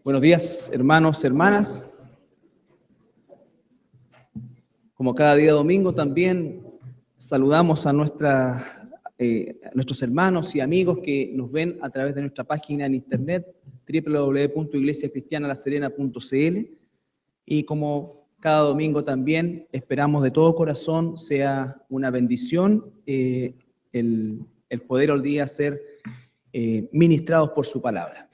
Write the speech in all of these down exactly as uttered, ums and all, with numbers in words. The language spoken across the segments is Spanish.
Buenos días, hermanos, hermanas. Como cada día domingo también saludamos a, nuestra, eh, a nuestros hermanos y amigos que nos ven a través de nuestra página en internet doble u doble u doble u punto iglesia cristiana la serena punto c l, y como cada domingo también esperamos de todo corazón sea una bendición eh, el, el poder hoy día ser eh, ministrados por su palabra.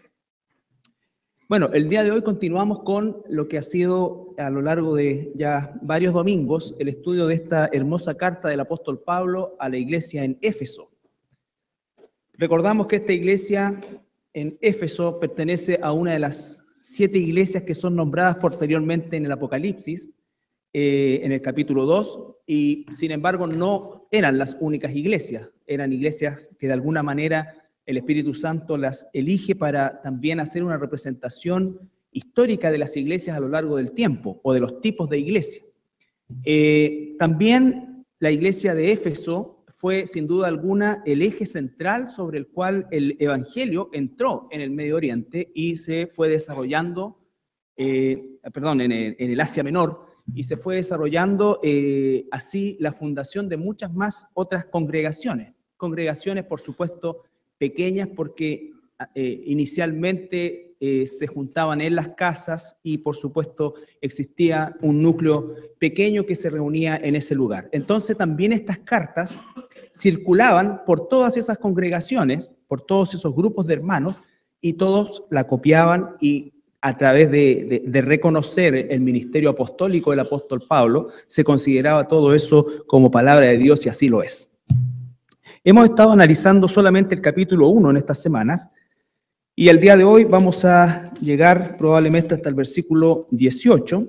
Bueno, el día de hoy continuamos con lo que ha sido a lo largo de ya varios domingos el estudio de esta hermosa carta del apóstol Pablo a la iglesia en Éfeso. Recordamos que esta iglesia en Éfeso pertenece a una de las siete iglesias que son nombradas posteriormente en el Apocalipsis, eh, en el capítulo dos, y sin embargo no eran las únicas iglesias, eran iglesias que de alguna manera el Espíritu Santo las elige para también hacer una representación histórica de las iglesias a lo largo del tiempo, o de los tipos de iglesia. Eh, también la iglesia de Éfeso fue, sin duda alguna, el eje central sobre el cual el Evangelio entró en el Medio Oriente y se fue desarrollando, eh, perdón, en el, en el Asia Menor, y se fue desarrollando eh, así la fundación de muchas más otras congregaciones. Congregaciones, por supuesto, pequeñas porque eh, inicialmente eh, se juntaban en las casas y por supuesto existía un núcleo pequeño que se reunía en ese lugar. Entonces también estas cartas circulaban por todas esas congregaciones, por todos esos grupos de hermanos, y todos la copiaban, y a través de, de, de reconocer el ministerio apostólico del apóstol Pablo, se consideraba todo eso como palabra de Dios, y así lo es. Hemos estado analizando solamente el capítulo uno en estas semanas, y el día de hoy vamos a llegar probablemente hasta el versículo dieciocho.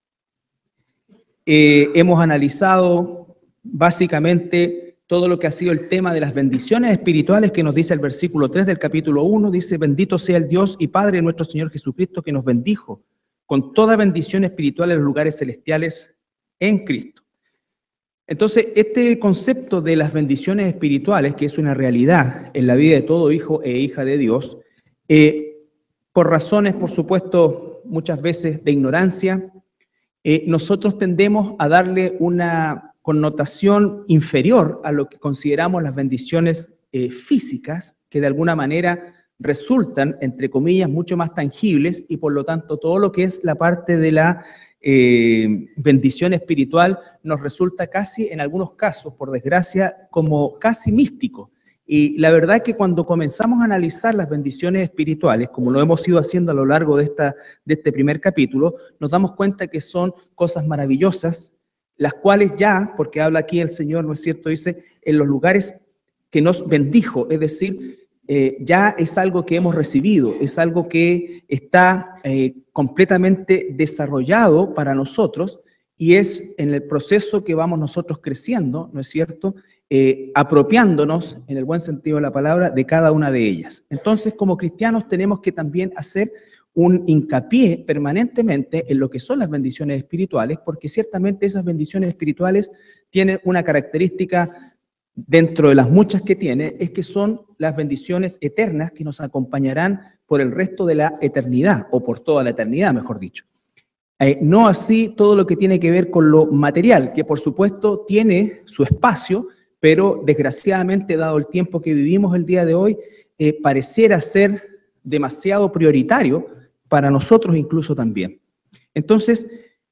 Eh, hemos analizado básicamente todo lo que ha sido el tema de las bendiciones espirituales que nos dice el versículo tres del capítulo uno. Dice: bendito sea el Dios y Padre de nuestro Señor Jesucristo, que nos bendijo con toda bendición espiritual en los lugares celestiales en Cristo. Entonces, este concepto de las bendiciones espirituales, que es una realidad en la vida de todo hijo e hija de Dios, eh, por razones, por supuesto, muchas veces de ignorancia, eh, nosotros tendemos a darle una connotación inferior a lo que consideramos las bendiciones eh, físicas, que de alguna manera resultan, entre comillas, mucho más tangibles, y por lo tanto todo lo que es la parte de la Eh, bendición espiritual nos resulta casi, en algunos casos, por desgracia, como casi místico. Y la verdad es que cuando comenzamos a analizar las bendiciones espirituales, como lo hemos ido haciendo a lo largo de, esta, de este primer capítulo, nos damos cuenta que son cosas maravillosas, las cuales ya, porque habla aquí el Señor, ¿no es cierto?, dice, en los lugares que nos bendijo, es decir, Eh, ya es algo que hemos recibido, es algo que está eh, completamente desarrollado para nosotros, y es en el proceso que vamos nosotros creciendo, ¿no es cierto?, eh, apropiándonos, en el buen sentido de la palabra, de cada una de ellas. Entonces, como cristianos tenemos que también hacer un hincapié permanentemente en lo que son las bendiciones espirituales, porque ciertamente esas bendiciones espirituales tienen una característica dentro de las muchas que tiene, es que son las bendiciones eternas que nos acompañarán por el resto de la eternidad, o por toda la eternidad, mejor dicho. Eh, no así todo lo que tiene que ver con lo material, que por supuesto tiene su espacio, pero desgraciadamente, dado el tiempo que vivimos el día de hoy, eh, pareciera ser demasiado prioritario para nosotros incluso también. Entonces,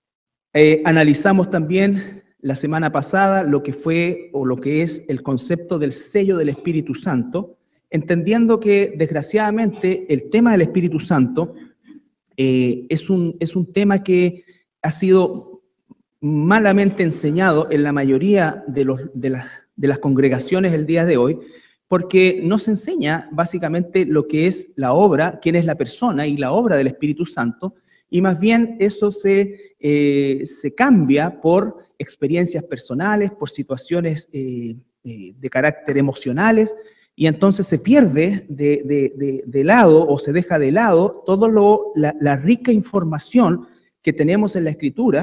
eh, analizamos también la semana pasada lo que fue o lo que es el concepto del sello del Espíritu Santo, entendiendo que desgraciadamente el tema del Espíritu Santo eh, es, un, es un tema que ha sido malamente enseñado en la mayoría de, los, de, las, de las congregaciones el día de hoy, porque no se enseña básicamente lo que es la obra, quién es la persona y la obra del Espíritu Santo, y más bien eso se, eh, se cambia por experiencias personales, por situaciones eh, eh, de carácter emocionales, y entonces se pierde de, de, de, de lado, o se deja de lado toda la, la rica información que tenemos en la Escritura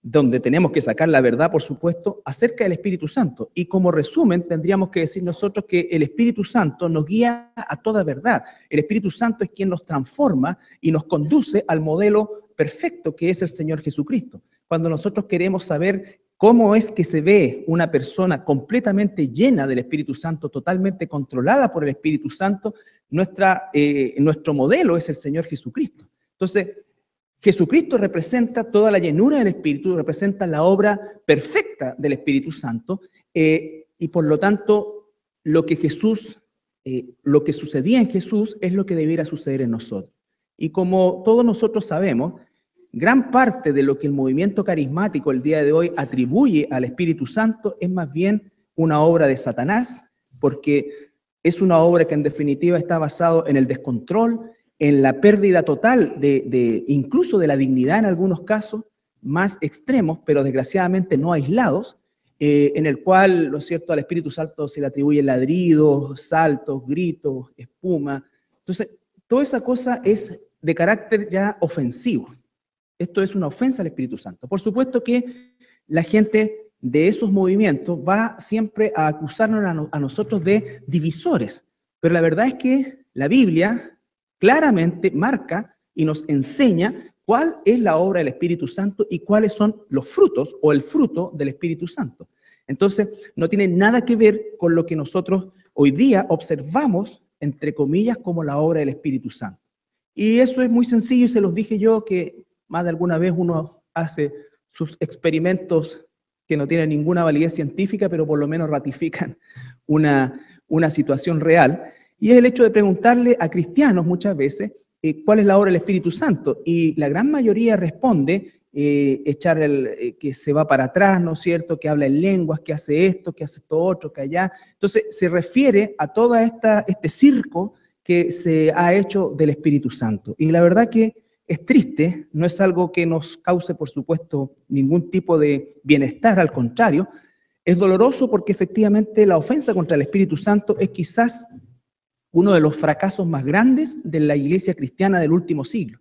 donde tenemos que sacar la verdad, por supuesto, acerca del Espíritu Santo. Y como resumen, tendríamos que decir nosotros que el Espíritu Santo nos guía a toda verdad. El Espíritu Santo es quien nos transforma y nos conduce al modelo perfecto que es el Señor Jesucristo. Cuando nosotros queremos saber cómo es que se ve una persona completamente llena del Espíritu Santo, totalmente controlada por el Espíritu Santo, nuestra, eh, nuestro modelo es el Señor Jesucristo. Entonces, Jesucristo representa toda la llenura del Espíritu, representa la obra perfecta del Espíritu Santo, eh, y por lo tanto, lo que Jesús, eh, lo que sucedía en Jesús es lo que debiera suceder en nosotros. Y como todos nosotros sabemos, gran parte de lo que el movimiento carismático el día de hoy atribuye al Espíritu Santo es más bien una obra de Satanás, porque es una obra que en definitiva está basada en el descontrol, en la pérdida total de, de incluso de la dignidad en algunos casos más extremos, pero desgraciadamente no aislados, eh, en el cual, ¿no es cierto?, al Espíritu Santo se le atribuyen ladridos, saltos, gritos, espuma. Entonces, toda esa cosa es de carácter ya ofensivo. Esto es una ofensa al Espíritu Santo. Por supuesto que la gente de esos movimientos va siempre a acusarnos a, no, a nosotros de divisores, pero la verdad es que la Biblia claramente marca y nos enseña cuál es la obra del Espíritu Santo y cuáles son los frutos o el fruto del Espíritu Santo. Entonces, no tiene nada que ver con lo que nosotros hoy día observamos, entre comillas, como la obra del Espíritu Santo. Y eso es muy sencillo, y se los dije yo, que más de alguna vez uno hace sus experimentos que no tienen ninguna validez científica, pero por lo menos ratifican una, una situación real. Y es el hecho de preguntarle a cristianos muchas veces eh, cuál es la obra del Espíritu Santo. Y la gran mayoría responde eh, echar el, eh, que se va para atrás, ¿no es cierto?, que habla en lenguas, que hace esto, que hace esto otro, que allá. Entonces se refiere a todo este circo que se ha hecho del Espíritu Santo. Y la verdad que es triste, no es algo que nos cause, por supuesto, ningún tipo de bienestar, al contrario, es doloroso porque efectivamente la ofensa contra el Espíritu Santo es quizás uno de los fracasos más grandes de la iglesia cristiana del último siglo.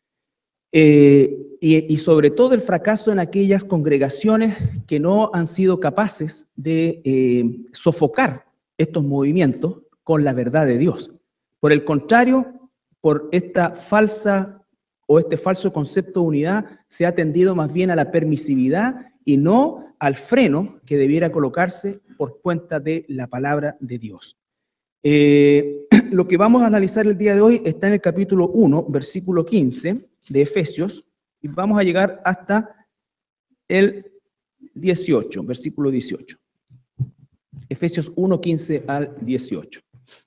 Eh, y, y sobre todo el fracaso en aquellas congregaciones que no han sido capaces de eh, sofocar estos movimientos con la verdad de Dios. Por el contrario, por esta falsa o este falso concepto de unidad se ha tendido más bien a la permisividad y no al freno que debiera colocarse por cuenta de la palabra de Dios. Eh, lo que vamos a analizar el día de hoy está en el capítulo uno, versículo quince de Efesios, y vamos a llegar hasta el dieciocho, versículo dieciocho. Efesios uno, quince al dieciocho.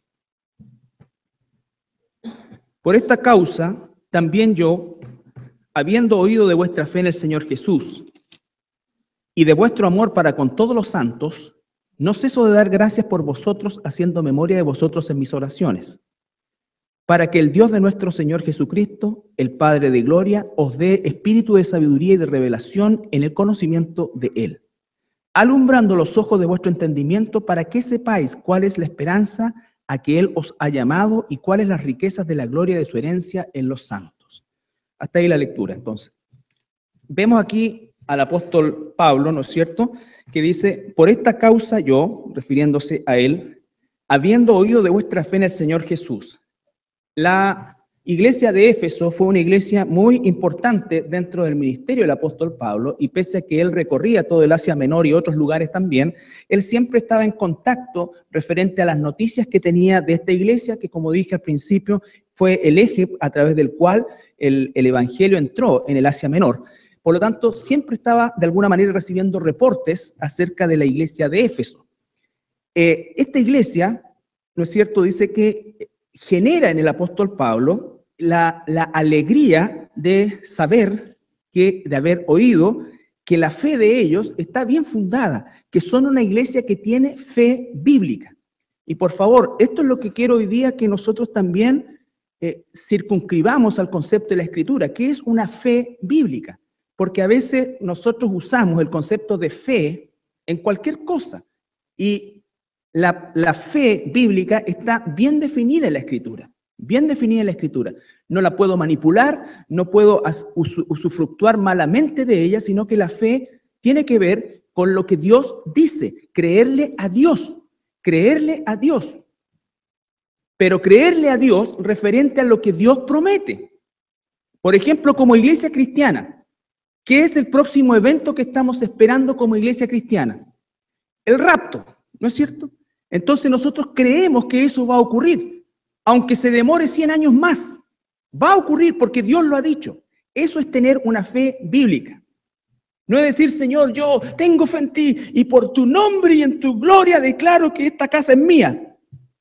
Por esta causa, también yo, habiendo oído de vuestra fe en el Señor Jesús y de vuestro amor para con todos los santos, no ceso de dar gracias por vosotros, haciendo memoria de vosotros en mis oraciones, para que el Dios de nuestro Señor Jesucristo, el Padre de gloria, os dé espíritu de sabiduría y de revelación en el conocimiento de Él, alumbrando los ojos de vuestro entendimiento, para que sepáis cuál es la esperanza a que Él os ha llamado y cuáles las riquezas de la gloria de su herencia en los santos. Hasta ahí la lectura, entonces. Vemos aquí al apóstol Pablo, ¿no es cierto?, que dice, por esta causa yo, refiriéndose a él, habiendo oído de vuestra fe en el Señor Jesús. La iglesia de Éfeso fue una iglesia muy importante dentro del ministerio del apóstol Pablo, y pese a que él recorría todo el Asia Menor y otros lugares también, él siempre estaba en contacto referente a las noticias que tenía de esta iglesia, que, como dije al principio, fue el eje a través del cual el, el evangelio entró en el Asia Menor. Por lo tanto, siempre estaba de alguna manera recibiendo reportes acerca de la iglesia de Éfeso. Eh, esta iglesia, ¿no es cierto?, dice que genera en el apóstol Pablo la, la alegría de saber, que, de haber oído que la fe de ellos está bien fundada, que son una iglesia que tiene fe bíblica. Y por favor, esto es lo que quiero hoy día que nosotros también eh, circunscribamos al concepto de la Escritura, que es una fe bíblica. Porque a veces nosotros usamos el concepto de fe en cualquier cosa, y la, la fe bíblica está bien definida en la Escritura. bien definida en la Escritura. No la puedo manipular, no puedo usufructuar malamente de ella, sino que la fe tiene que ver con lo que Dios dice, creerle a Dios, creerle a Dios. Pero creerle a Dios referente a lo que Dios promete. Por ejemplo, como iglesia cristiana, ¿qué es el próximo evento que estamos esperando como iglesia cristiana? El rapto, ¿no es cierto? Entonces nosotros creemos que eso va a ocurrir, aunque se demore cien años más. Va a ocurrir porque Dios lo ha dicho. Eso es tener una fe bíblica. No es decir, Señor, yo tengo fe en ti y por tu nombre y en tu gloria declaro que esta casa es mía.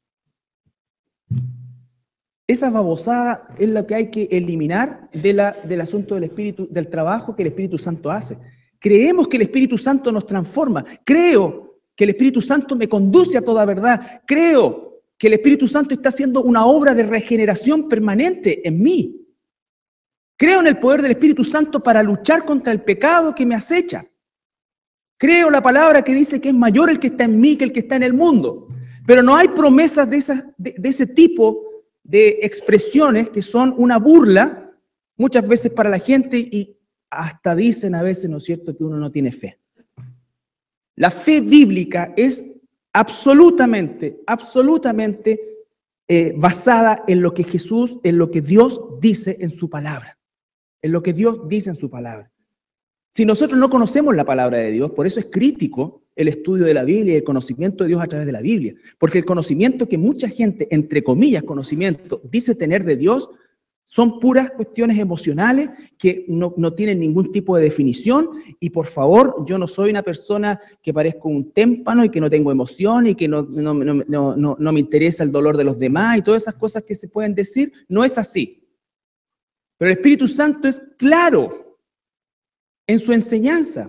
Esa babosada es lo que hay que eliminar de la, del asunto del Espíritu, del trabajo que el Espíritu Santo hace. Creemos que el Espíritu Santo nos transforma. Creo que el Espíritu Santo me conduce a toda verdad. Creo que el Espíritu Santo está haciendo una obra de regeneración permanente en mí. Creo en el poder del Espíritu Santo para luchar contra el pecado que me acecha. Creo la palabra que dice que es mayor el que está en mí que el que está en el mundo. Pero no hay promesas de, esas, de, de ese tipo de expresiones que son una burla muchas veces para la gente y hasta dicen a veces, ¿no es cierto?, que uno no tiene fe. La fe bíblica es absolutamente, absolutamente eh, basada en lo que Jesús, en lo que Dios dice en su palabra. En lo que Dios dice en su palabra. Si nosotros no conocemos la palabra de Dios, por eso es crítico el estudio de la Biblia y el conocimiento de Dios a través de la Biblia. Porque el conocimiento que mucha gente, entre comillas, conocimiento, dice tener de Dios, son puras cuestiones emocionales que no, no tienen ningún tipo de definición. Y por favor, yo no soy una persona que parezco un témpano y que no tengo emoción y que no, no, no, no, no, no me interesa el dolor de los demás y todas esas cosas que se pueden decir. No es así. Pero el Espíritu Santo es claro en su enseñanza.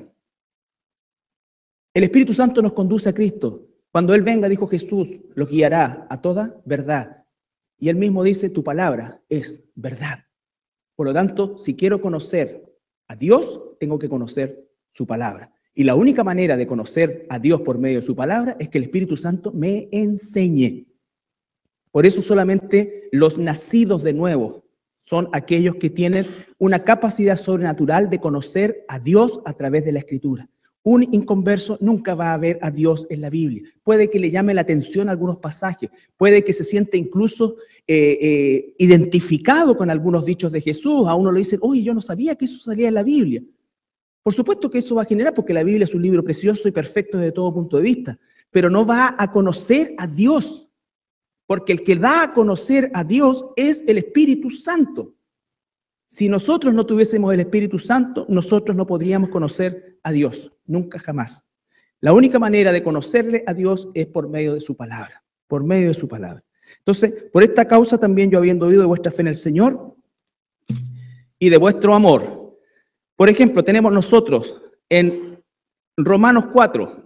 El Espíritu Santo nos conduce a Cristo. Cuando Él venga, dijo Jesús, los guiará a toda verdad. Y Él mismo dice, tu palabra es verdad. Por lo tanto, si quiero conocer a Dios, tengo que conocer su palabra. Y la única manera de conocer a Dios por medio de su palabra es que el Espíritu Santo me enseñe. Por eso solamente los nacidos de nuevo son aquellos que tienen una capacidad sobrenatural de conocer a Dios a través de la Escritura. Un inconverso nunca va a ver a Dios en la Biblia. Puede que le llame la atención algunos pasajes, puede que se siente incluso eh, eh, identificado con algunos dichos de Jesús. A uno le dicen, oye, yo no sabía que eso salía en la Biblia. Por supuesto que eso va a generar, porque la Biblia es un libro precioso y perfecto desde todo punto de vista, pero no va a conocer a Dios, porque el que da a conocer a Dios es el Espíritu Santo. Si nosotros no tuviésemos el Espíritu Santo, nosotros no podríamos conocer a Dios, nunca jamás. La única manera de conocerle a Dios es por medio de su palabra, por medio de su palabra. Entonces, por esta causa también yo, habiendo oído de vuestra fe en el Señor y de vuestro amor. Por ejemplo, tenemos nosotros en Romanos cuatro,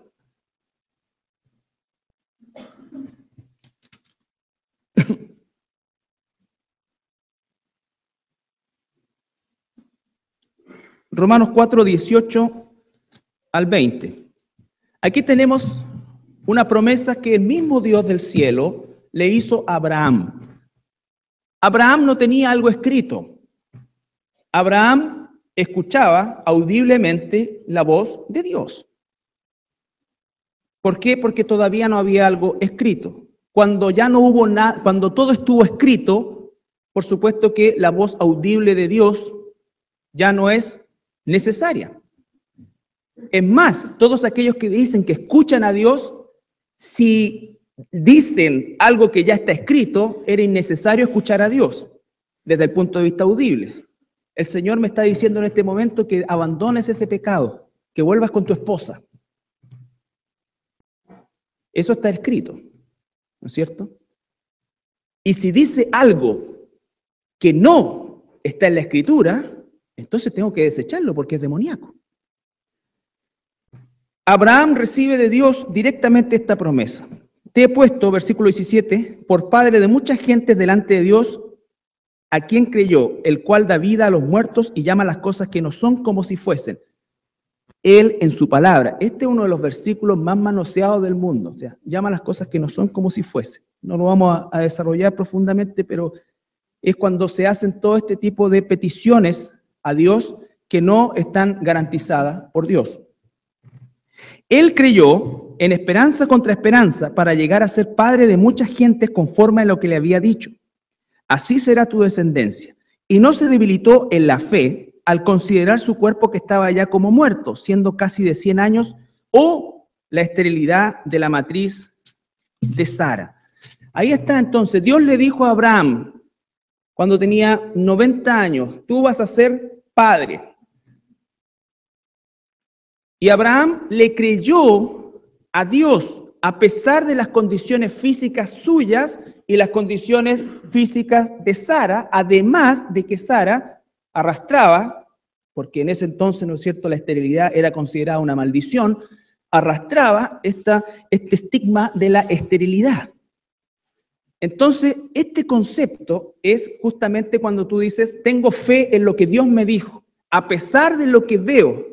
Romanos cuatro, dieciocho al veinte. Aquí tenemos una promesa que el mismo Dios del cielo le hizo a Abraham. Abraham no tenía algo escrito. Abraham escuchaba audiblemente la voz de Dios. ¿Por qué? Porque todavía no había algo escrito. Cuando ya no hubo nada, cuando todo estuvo escrito, por supuesto que la voz audible de Dios ya no es necesaria. Es más, todos aquellos que dicen que escuchan a Dios, si dicen algo que ya está escrito, era innecesario escuchar a Dios desde el punto de vista audible. El Señor me está diciendo en este momento que abandones ese pecado, que vuelvas con tu esposa. Eso está escrito, ¿no es cierto? Y si dice algo que no está en la Escritura, entonces tengo que desecharlo porque es demoníaco. Abraham recibe de Dios directamente esta promesa. Te he puesto, versículo diecisiete, por padre de muchas gentes delante de Dios, a quien creyó, el cual da vida a los muertos y llama las cosas que no son como si fuesen. Él en su palabra. Este es uno de los versículos más manoseados del mundo. O sea, llama las cosas que no son como si fuesen. No lo vamos a, a desarrollar profundamente, pero es cuando se hacen todo este tipo de peticiones a Dios que no están garantizadas por Dios. Él creyó en esperanza contra esperanza para llegar a ser padre de muchas gentes conforme a lo que le había dicho. Así será tu descendencia. Y no se debilitó en la fe al considerar su cuerpo que estaba ya como muerto, siendo casi de cien años, o la esterilidad de la matriz de Sara. Ahí está entonces, Dios le dijo a Abraham, cuando tenía noventa años, tú vas a ser padre. Y Abraham le creyó a Dios, a pesar de las condiciones físicas suyas y las condiciones físicas de Sara, además de que Sara arrastraba, porque en ese entonces, ¿no es cierto?, la esterilidad era considerada una maldición, arrastraba esta, este estigma de la esterilidad. Entonces, este concepto es justamente cuando tú dices, tengo fe en lo que Dios me dijo, a pesar de lo que veo,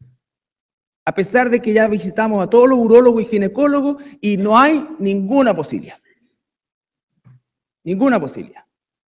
a pesar de que ya visitamos a todos los urólogos y ginecólogos y no hay ninguna posibilidad. Ninguna posibilidad.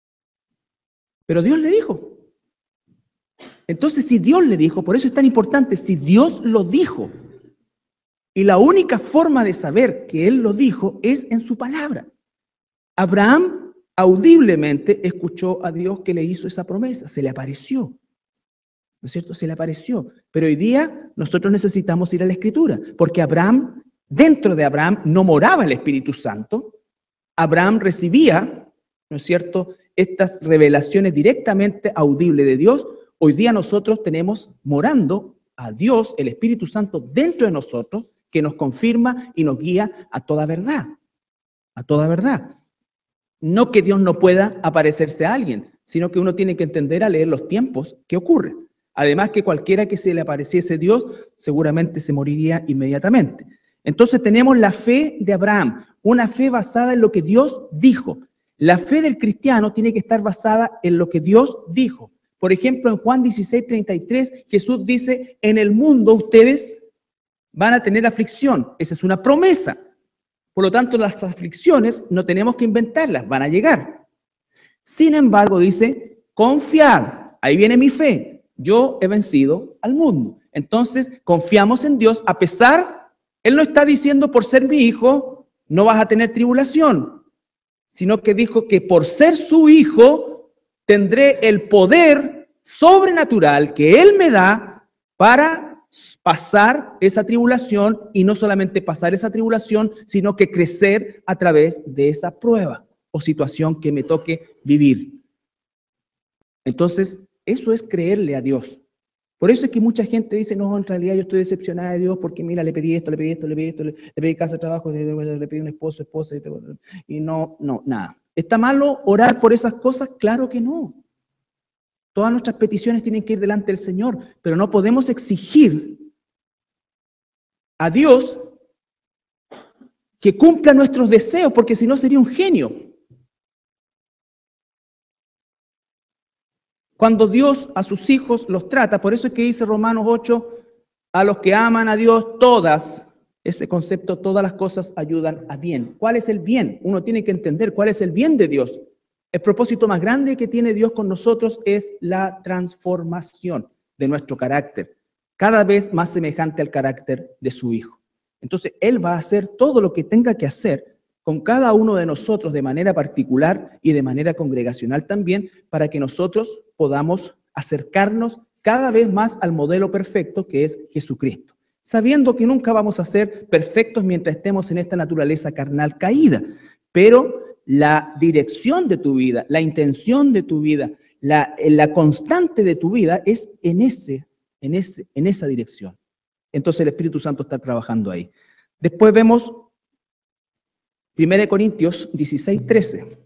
Pero Dios le dijo. Entonces, si Dios le dijo, por eso es tan importante, si Dios lo dijo, y la única forma de saber que Él lo dijo es en su palabra. Abraham audiblemente escuchó a Dios que le hizo esa promesa, se le apareció. ¿No es cierto? Se le apareció. Pero hoy día nosotros necesitamos ir a la Escritura, porque Abraham, dentro de Abraham no moraba el Espíritu Santo. Abraham recibía, ¿no es cierto?, estas revelaciones directamente audibles de Dios. Hoy día nosotros tenemos morando a Dios, el Espíritu Santo, dentro de nosotros, que nos confirma y nos guía a toda verdad. A toda verdad. No que Dios no pueda aparecerse a alguien, sino que uno tiene que entender a leer los tiempos que ocurren. Además que cualquiera que se le apareciese Dios, seguramente se moriría inmediatamente. Entonces tenemos la fe de Abraham, una fe basada en lo que Dios dijo. La fe del cristiano tiene que estar basada en lo que Dios dijo. Por ejemplo, en Juan dieciséis, treinta y tres, Jesús dice, en el mundo ustedes van a tener aflicción. Esa es una promesa. Por lo tanto, las aflicciones no tenemos que inventarlas, van a llegar. Sin embargo, dice, confiad, ahí viene mi fe. Yo he vencido al mundo. Entonces, confiamos en Dios, a pesar, Él no está diciendo por ser mi hijo, no vas a tener tribulación, sino que dijo que por ser su hijo, tendré el poder sobrenatural que Él me da para pasar esa tribulación, y no solamente pasar esa tribulación, sino que crecer a través de esa prueba o situación que me toque vivir. Entonces, eso es creerle a Dios. Por eso es que mucha gente dice, no, en realidad yo estoy decepcionada de Dios porque mira, le pedí esto, le pedí esto, le pedí esto, le, le pedí casa, trabajo, le, le pedí un esposo, esposa, y no, no, nada. ¿Está malo orar por esas cosas? Claro que no. Todas nuestras peticiones tienen que ir delante del Señor, pero no podemos exigir a Dios que cumpla nuestros deseos, porque si no sería un genio. Cuando Dios a sus hijos los trata, por eso es que dice Romanos ocho, a los que aman a Dios todas, ese concepto, todas las cosas ayudan a bien. ¿Cuál es el bien? Uno tiene que entender cuál es el bien de Dios. El propósito más grande que tiene Dios con nosotros es la transformación de nuestro carácter, cada vez más semejante al carácter de su Hijo. Entonces, Él va a hacer todo lo que tenga que hacer con cada uno de nosotros de manera particular y de manera congregacional también, para que nosotros podamos acercarnos cada vez más al modelo perfecto que es Jesucristo, sabiendo que nunca vamos a ser perfectos mientras estemos en esta naturaleza carnal caída, pero la dirección de tu vida, la intención de tu vida, la, la constante de tu vida es en, ese, en, ese, en esa dirección. Entonces el Espíritu Santo está trabajando ahí. Después vemos primera de Corintios dieciséis, trece.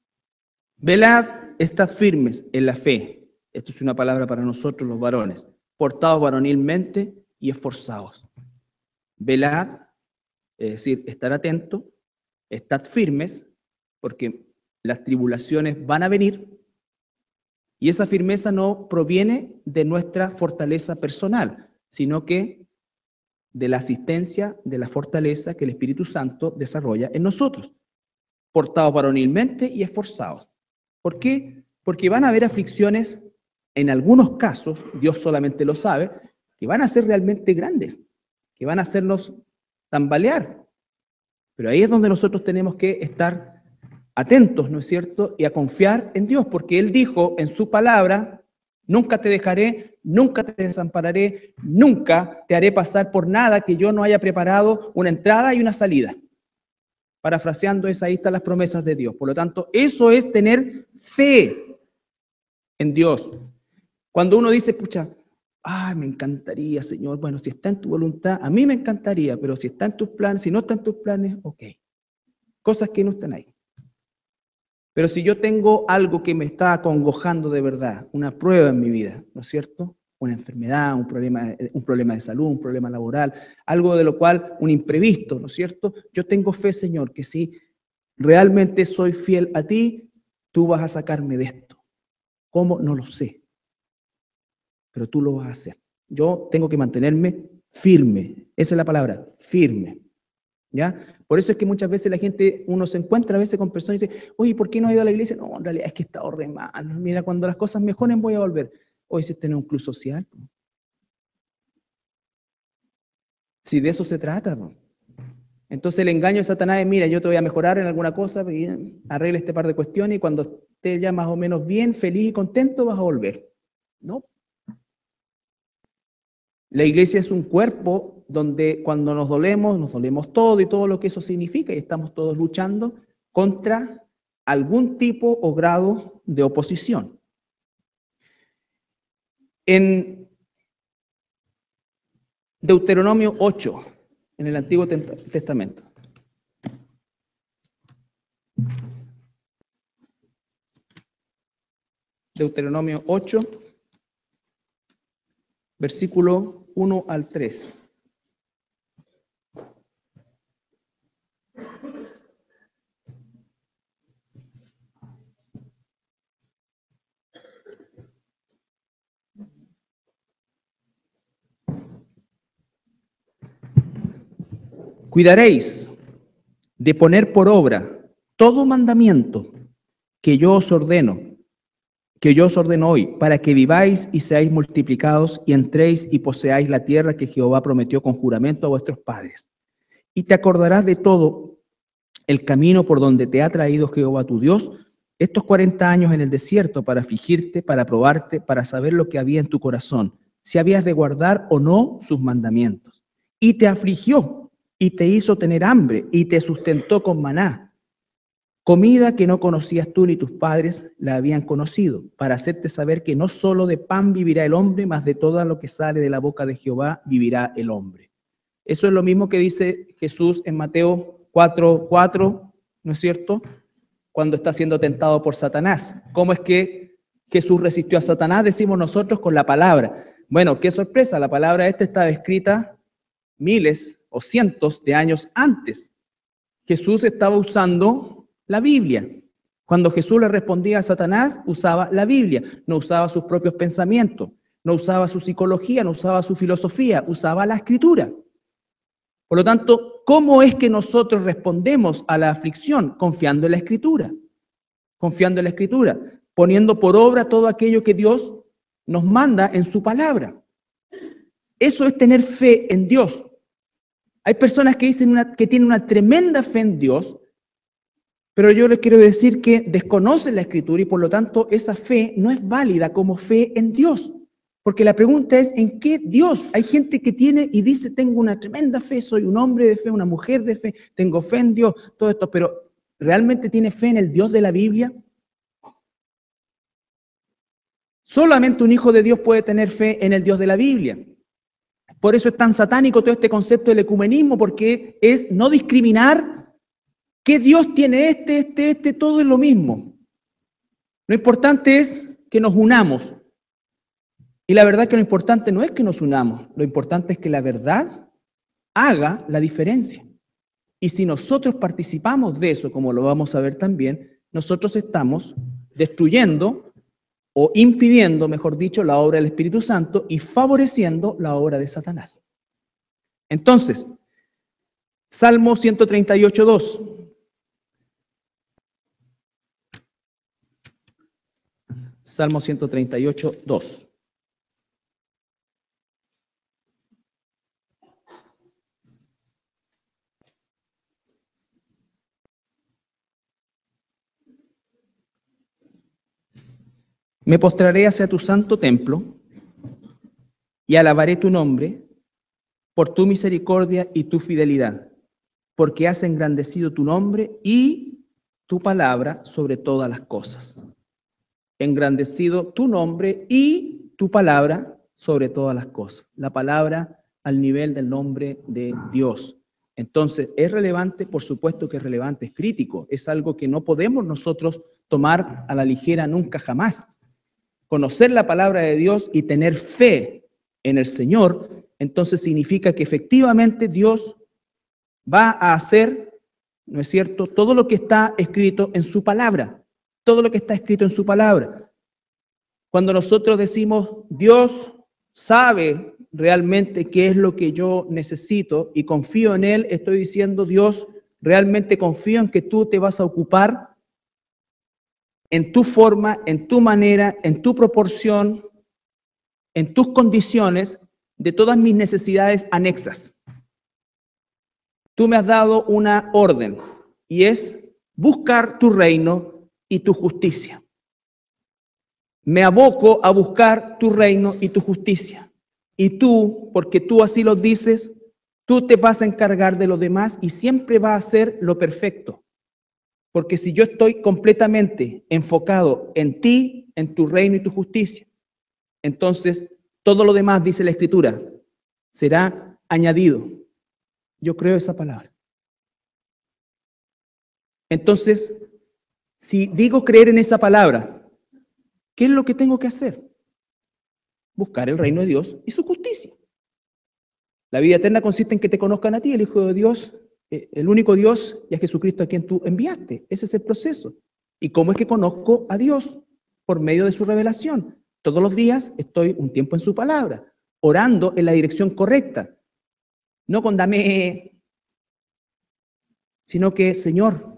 Velad, estad firmes en la fe. Esto es una palabra para nosotros los varones. portados varonilmente y esforzados. Velad, es decir, estar atentos, estad firmes, porque las tribulaciones van a venir, y esa firmeza no proviene de nuestra fortaleza personal, sino que de la asistencia, de la fortaleza que el Espíritu Santo desarrolla en nosotros, portados varonilmente y esforzados. ¿Por qué? Porque van a haber aflicciones, en algunos casos, Dios solamente lo sabe, que van a ser realmente grandes, que van a hacernos tambalear. Pero ahí es donde nosotros tenemos que estar atentos, ¿no es cierto? Y a confiar en Dios, porque Él dijo en su palabra: nunca te dejaré, nunca te desampararé, nunca te haré pasar por nada que yo no haya preparado una entrada y una salida. Parafraseando, es, ahí están las promesas de Dios. Por lo tanto, eso es tener fe en Dios. Cuando uno dice, pucha, ay, me encantaría, Señor, bueno, si está en tu voluntad, a mí me encantaría, pero si está en tus planes, si no está en tus planes, ok. Cosas que no están ahí. Pero si yo tengo algo que me está acongojando de verdad, una prueba en mi vida, ¿no es cierto? Una enfermedad, un problema, un problema de salud, un problema laboral, algo de lo cual, un imprevisto, ¿no es cierto? Yo tengo fe, Señor, que si realmente soy fiel a ti, tú vas a sacarme de esto. ¿Cómo? No lo sé. Pero tú lo vas a hacer. Yo tengo que mantenerme firme. Esa es la palabra, firme. ¿Ya? Por eso es que muchas veces la gente, uno se encuentra a veces con personas y dice, oye, ¿por qué no has ido a la iglesia? No, en realidad es que he estado re mal. Mira, cuando las cosas mejoren voy a volver. Oye, si tenés un club social. Si de eso se trata. Entonces el engaño de Satanás es, mira, yo te voy a mejorar en alguna cosa, arregle este par de cuestiones y cuando estés ya más o menos bien, feliz y contento, vas a volver. No. La iglesia es un cuerpo donde cuando nos dolemos, nos dolemos todo y todo lo que eso significa y estamos todos luchando contra algún tipo o grado de oposición. En Deuteronomio ocho, en el Antiguo Testamento. Deuteronomio ocho, versículo uno al tres. Cuidaréis de poner por obra todo mandamiento que yo os ordeno, que yo os ordeno hoy, para que viváis y seáis multiplicados y entréis y poseáis la tierra que Jehová prometió con juramento a vuestros padres. Y te acordarás de todo el camino por donde te ha traído Jehová tu Dios estos cuarenta años en el desierto, para afligirte, para probarte, para saber lo que había en tu corazón, si habías de guardar o no sus mandamientos. Y te afligió y te hizo tener hambre y te sustentó con maná, comida que no conocías tú ni tus padres la habían conocido, para hacerte saber que no solo de pan vivirá el hombre, mas de todo lo que sale de la boca de Jehová vivirá el hombre. Eso es lo mismo que dice Jesús en Mateo cuatro, cuatro, ¿no es cierto? Cuando está siendo tentado por Satanás. ¿Cómo es que Jesús resistió a Satanás? Decimos nosotros con la palabra. Bueno, qué sorpresa, la palabra esta estaba escrita miles o cientos de años antes. Jesús estaba usando la Biblia. Cuando Jesús le respondía a Satanás, usaba la Biblia, no usaba sus propios pensamientos, no usaba su psicología, no usaba su filosofía, usaba la Escritura. Por lo tanto, ¿cómo es que nosotros respondemos a la aflicción? Confiando en la Escritura, confiando en la Escritura, poniendo por obra todo aquello que Dios nos manda en su palabra. Eso es tener fe en Dios. Hay personas que dicen una, que tienen una tremenda fe en Dios, pero yo les quiero decir que desconocen la Escritura y por lo tanto esa fe no es válida como fe en Dios. Porque la pregunta es, ¿en qué Dios? Hay gente que tiene y dice, tengo una tremenda fe, soy un hombre de fe, una mujer de fe, tengo fe en Dios, todo esto, pero ¿realmente tiene fe en el Dios de la Biblia? Solamente un hijo de Dios puede tener fe en el Dios de la Biblia. Por eso es tan satánico todo este concepto del ecumenismo, porque es no discriminar qué Dios tiene este, este, este, todo es lo mismo. Lo importante es que nos unamos. Y la verdad que lo importante no es que nos unamos, lo importante es que la verdad haga la diferencia. Y si nosotros participamos de eso, como lo vamos a ver también, nosotros estamos destruyendo o impidiendo, mejor dicho, la obra del Espíritu Santo y favoreciendo la obra de Satanás. Entonces, Salmo ciento treinta y ocho, dos. Salmo ciento treinta y ocho, dos. Me postraré hacia tu santo templo y alabaré tu nombre por tu misericordia y tu fidelidad, porque has engrandecido tu nombre y tu palabra sobre todas las cosas. Engrandecido tu nombre y tu palabra sobre todas las cosas. La palabra al nivel del nombre de Dios. Entonces, ¿es relevante? Por supuesto que es relevante, es crítico, es algo que no podemos nosotros tomar a la ligera nunca jamás. Conocer la palabra de Dios y tener fe en el Señor, entonces significa que efectivamente Dios va a hacer, ¿no es cierto?, todo lo que está escrito en su palabra, todo lo que está escrito en su palabra. Cuando nosotros decimos, Dios sabe realmente qué es lo que yo necesito y confío en Él, estoy diciendo, Dios, realmente confío en que tú te vas a ocupar en tu forma, en tu manera, en tu proporción, en tus condiciones, de todas mis necesidades anexas. Tú me has dado una orden y es buscar tu reino y tu justicia. Me aboco a buscar tu reino y tu justicia. Y tú, porque tú así lo dices, tú te vas a encargar de lo demás y siempre va a ser lo perfecto. Porque si yo estoy completamente enfocado en ti, en tu reino y tu justicia, entonces todo lo demás, dice la Escritura, será añadido. Yo creo esa palabra. Entonces, si digo creer en esa palabra, ¿qué es lo que tengo que hacer? Buscar el reino de Dios y su justicia. La vida eterna consiste en que te conozcan a ti, el Hijo de Dios, el único Dios, y a Jesucristo a quien tú enviaste. Ese es el proceso. ¿Y cómo es que conozco a Dios? Por medio de su revelación. Todos los días estoy un tiempo en su palabra, orando en la dirección correcta. No con dame, sino que, Señor,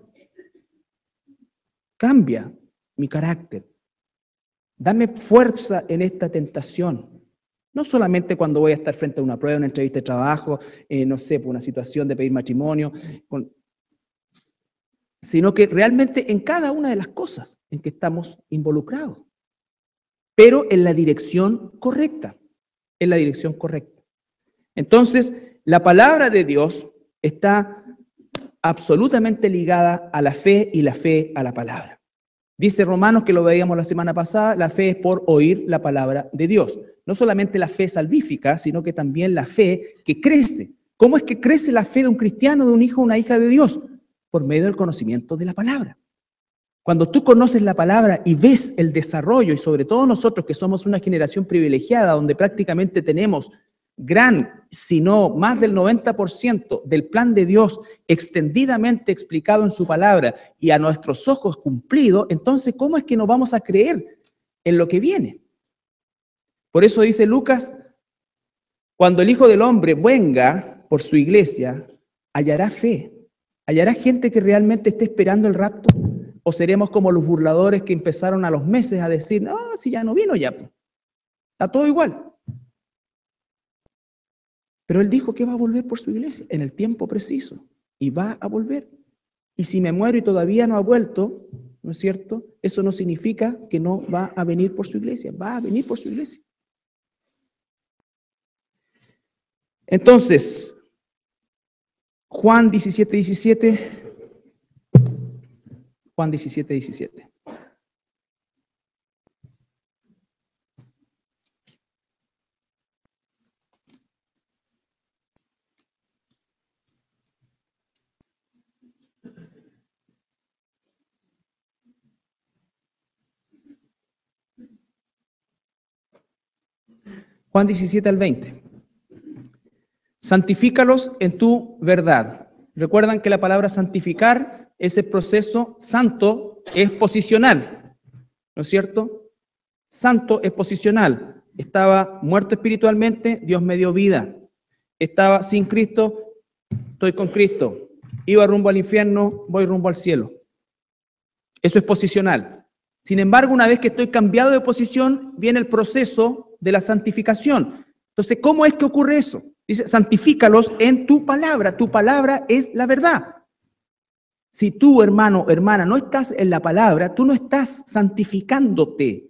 cambia mi carácter. Dame fuerza en esta tentación. No solamente cuando voy a estar frente a una prueba, una entrevista de trabajo, eh, no sé, por una situación de pedir matrimonio, con, sino que realmente en cada una de las cosas en que estamos involucrados, pero en la dirección correcta, en la dirección correcta. Entonces, la palabra de Dios está absolutamente ligada a la fe y la fe a la palabra. Dice Romanos, que lo veíamos la semana pasada, la fe es por oír la palabra de Dios. No solamente la fe salvífica, sino que también la fe que crece. ¿Cómo es que crece la fe de un cristiano, de un hijo o una hija de Dios? Por medio del conocimiento de la palabra. Cuando tú conoces la palabra y ves el desarrollo, y sobre todo nosotros que somos una generación privilegiada, donde prácticamente tenemos gran, si no más del noventa por ciento del plan de Dios extendidamente explicado en su palabra y a nuestros ojos cumplido, entonces, ¿cómo es que no vamos a creer en lo que viene? Por eso dice Lucas, cuando el Hijo del Hombre venga por su iglesia, hallará fe, hallará gente que realmente esté esperando el rapto, o seremos como los burladores que empezaron a los meses a decir, no, si ya no vino ya, está todo igual. Pero Él dijo que va a volver por su iglesia en el tiempo preciso y va a volver. Y si me muero y todavía no ha vuelto, ¿no es cierto? Eso no significa que no va a venir por su iglesia, va a venir por su iglesia. Entonces, Juan diecisiete, diecisiete, Juan diecisiete, diecisiete. Juan diecisiete al veinte. Santifícalos en tu verdad. Recuerdan que la palabra santificar, ese proceso santo, es posicional, ¿no es cierto? Santo es posicional. Estaba muerto espiritualmente, Dios me dio vida. Estaba sin Cristo, estoy con Cristo. Iba rumbo al infierno, voy rumbo al cielo. Eso es posicional. Sin embargo, una vez que estoy cambiado de posición, viene el proceso de la santificación. Entonces, ¿cómo es que ocurre eso? Dice, santifícalos en tu palabra. Tu palabra es la verdad. Si tú, hermano, hermana, no estás en la palabra, tú no estás santificándote.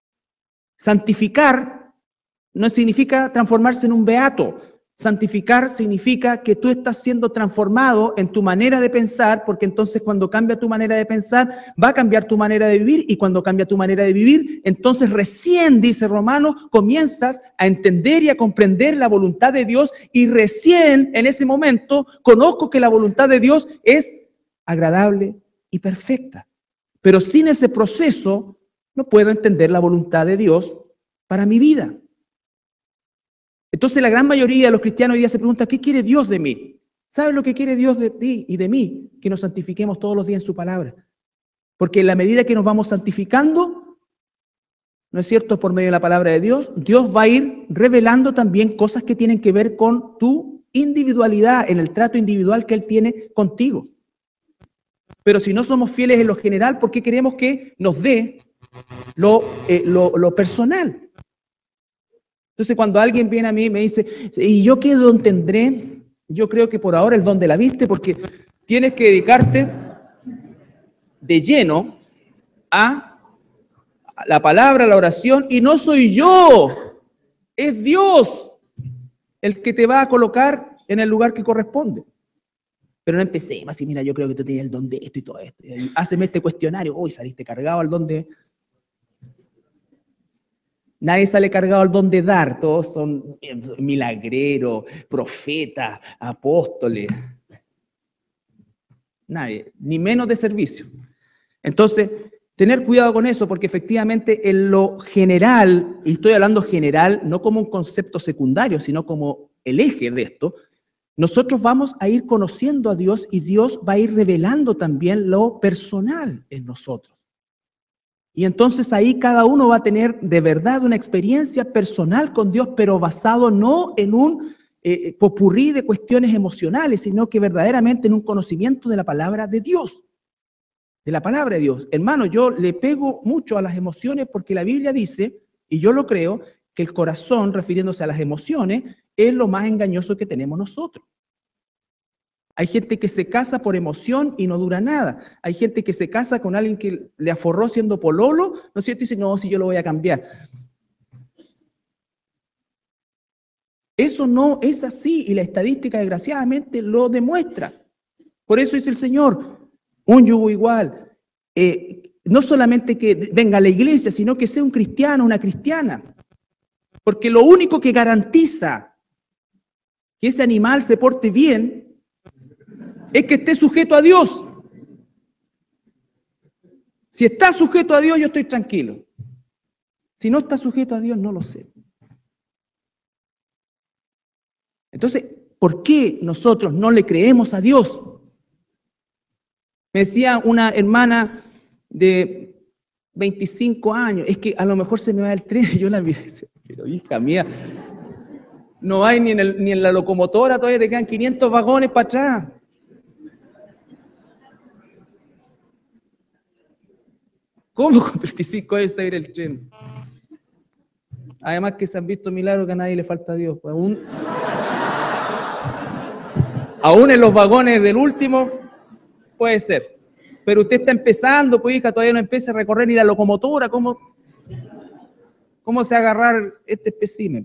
Santificar no significa transformarse en un beato. Santificar significa que tú estás siendo transformado en tu manera de pensar, porque entonces cuando cambia tu manera de pensar, va a cambiar tu manera de vivir, y cuando cambia tu manera de vivir, entonces recién, dice Romanos, comienzas a entender y a comprender la voluntad de Dios, y recién en ese momento conozco que la voluntad de Dios es agradable y perfecta. Pero sin ese proceso no puedo entender la voluntad de Dios para mi vida. Entonces la gran mayoría de los cristianos hoy día se pregunta, ¿qué quiere Dios de mí? ¿Sabes lo que quiere Dios de ti y de mí? Que nos santifiquemos todos los días en su palabra. Porque en la medida que nos vamos santificando, ¿no es cierto?, por medio de la palabra de Dios, Dios va a ir revelando también cosas que tienen que ver con tu individualidad, en el trato individual que Él tiene contigo. Pero si no somos fieles en lo general, ¿por qué queremos que nos dé lo, eh, lo, lo personal? Entonces, cuando alguien viene a mí y me dice, ¿y yo qué don tendré? Yo creo que por ahora el don de la vista, porque tienes que dedicarte de lleno a la palabra, a la oración, y no soy yo, es Dios el que te va a colocar en el lugar que corresponde. Pero no empecemos así, mira, yo creo que tú tienes el don de esto y todo esto. Háceme este cuestionario, uy, saliste cargado al don de... Nadie sale cargado al don de dar, todos son milagreros, profetas, apóstoles. Nadie, ni menos de servicio. Entonces, tener cuidado con eso, porque efectivamente en lo general, y estoy hablando general, no como un concepto secundario, sino como el eje de esto, nosotros vamos a ir conociendo a Dios y Dios va a ir revelando también lo personal en nosotros. Y entonces ahí cada uno va a tener de verdad una experiencia personal con Dios, pero basado no en un eh, popurrí de cuestiones emocionales, sino que verdaderamente en un conocimiento de la palabra de Dios. De la palabra de Dios. Hermano, yo le pego mucho a las emociones porque la Biblia dice, y yo lo creo, que el corazón, refiriéndose a las emociones, es lo más engañoso que tenemos nosotros. Hay gente que se casa por emoción y no dura nada. Hay gente que se casa con alguien que le aforró siendo pololo, ¿no es cierto? Y dice, no, si yo lo voy a cambiar. Eso no es así y la estadística desgraciadamente lo demuestra. Por eso dice el Señor, un yugo igual. Eh, no solamente que venga a la iglesia, sino que sea un cristiano, una cristiana. Porque lo único que garantiza que ese animal se porte bien es que esté sujeto a Dios. Si está sujeto a Dios, yo estoy tranquilo. Si no está sujeto a Dios, no lo sé. Entonces, ¿por qué nosotros no le creemos a Dios? Me decía una hermana de veinticinco años, es que a lo mejor se me va el tren. Yo la vi, pero hija mía, no hay ni en, el, ni en la locomotora, todavía te quedan quinientos vagones para atrás. ¿Cómo con veinticinco años está ir el tren? Además que se han visto milagros que a nadie le falta a Dios. Pues aún, aún en los vagones del último, puede ser. Pero usted está empezando, pues hija, todavía no empieza a recorrer ni la locomotora. ¿Cómo, cómo se va a agarrar este espécimen?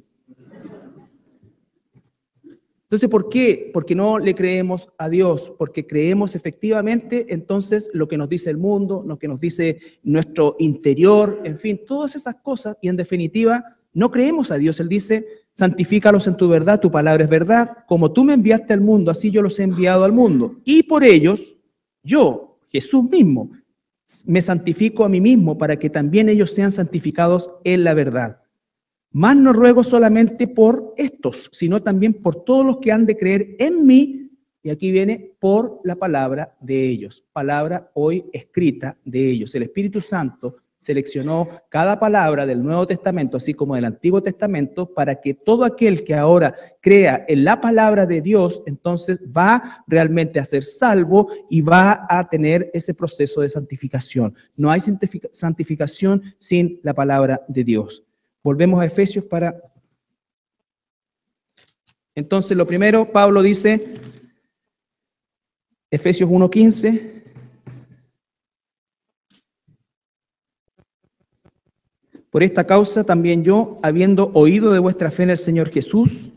Entonces, ¿por qué? Porque no le creemos a Dios, porque creemos efectivamente entonces lo que nos dice el mundo, lo que nos dice nuestro interior, en fin, todas esas cosas, y en definitiva no creemos a Dios. Él dice, santifícalos en tu verdad, tu palabra es verdad, como tú me enviaste al mundo, así yo los he enviado al mundo. Y por ellos, yo, Jesús mismo, me santifico a mí mismo para que también ellos sean santificados en la verdad. Mas no ruego solamente por estos, sino también por todos los que han de creer en mí, y aquí viene, por la palabra de ellos, palabra hoy escrita de ellos. El Espíritu Santo seleccionó cada palabra del Nuevo Testamento, así como del Antiguo Testamento, para que todo aquel que ahora crea en la palabra de Dios, entonces va realmente a ser salvo y va a tener ese proceso de santificación. No hay santificación sin la palabra de Dios. Volvemos a Efesios para... Entonces, lo primero, Pablo dice, Efesios uno quince, por esta causa también yo, habiendo oído de vuestra fe en el Señor Jesús,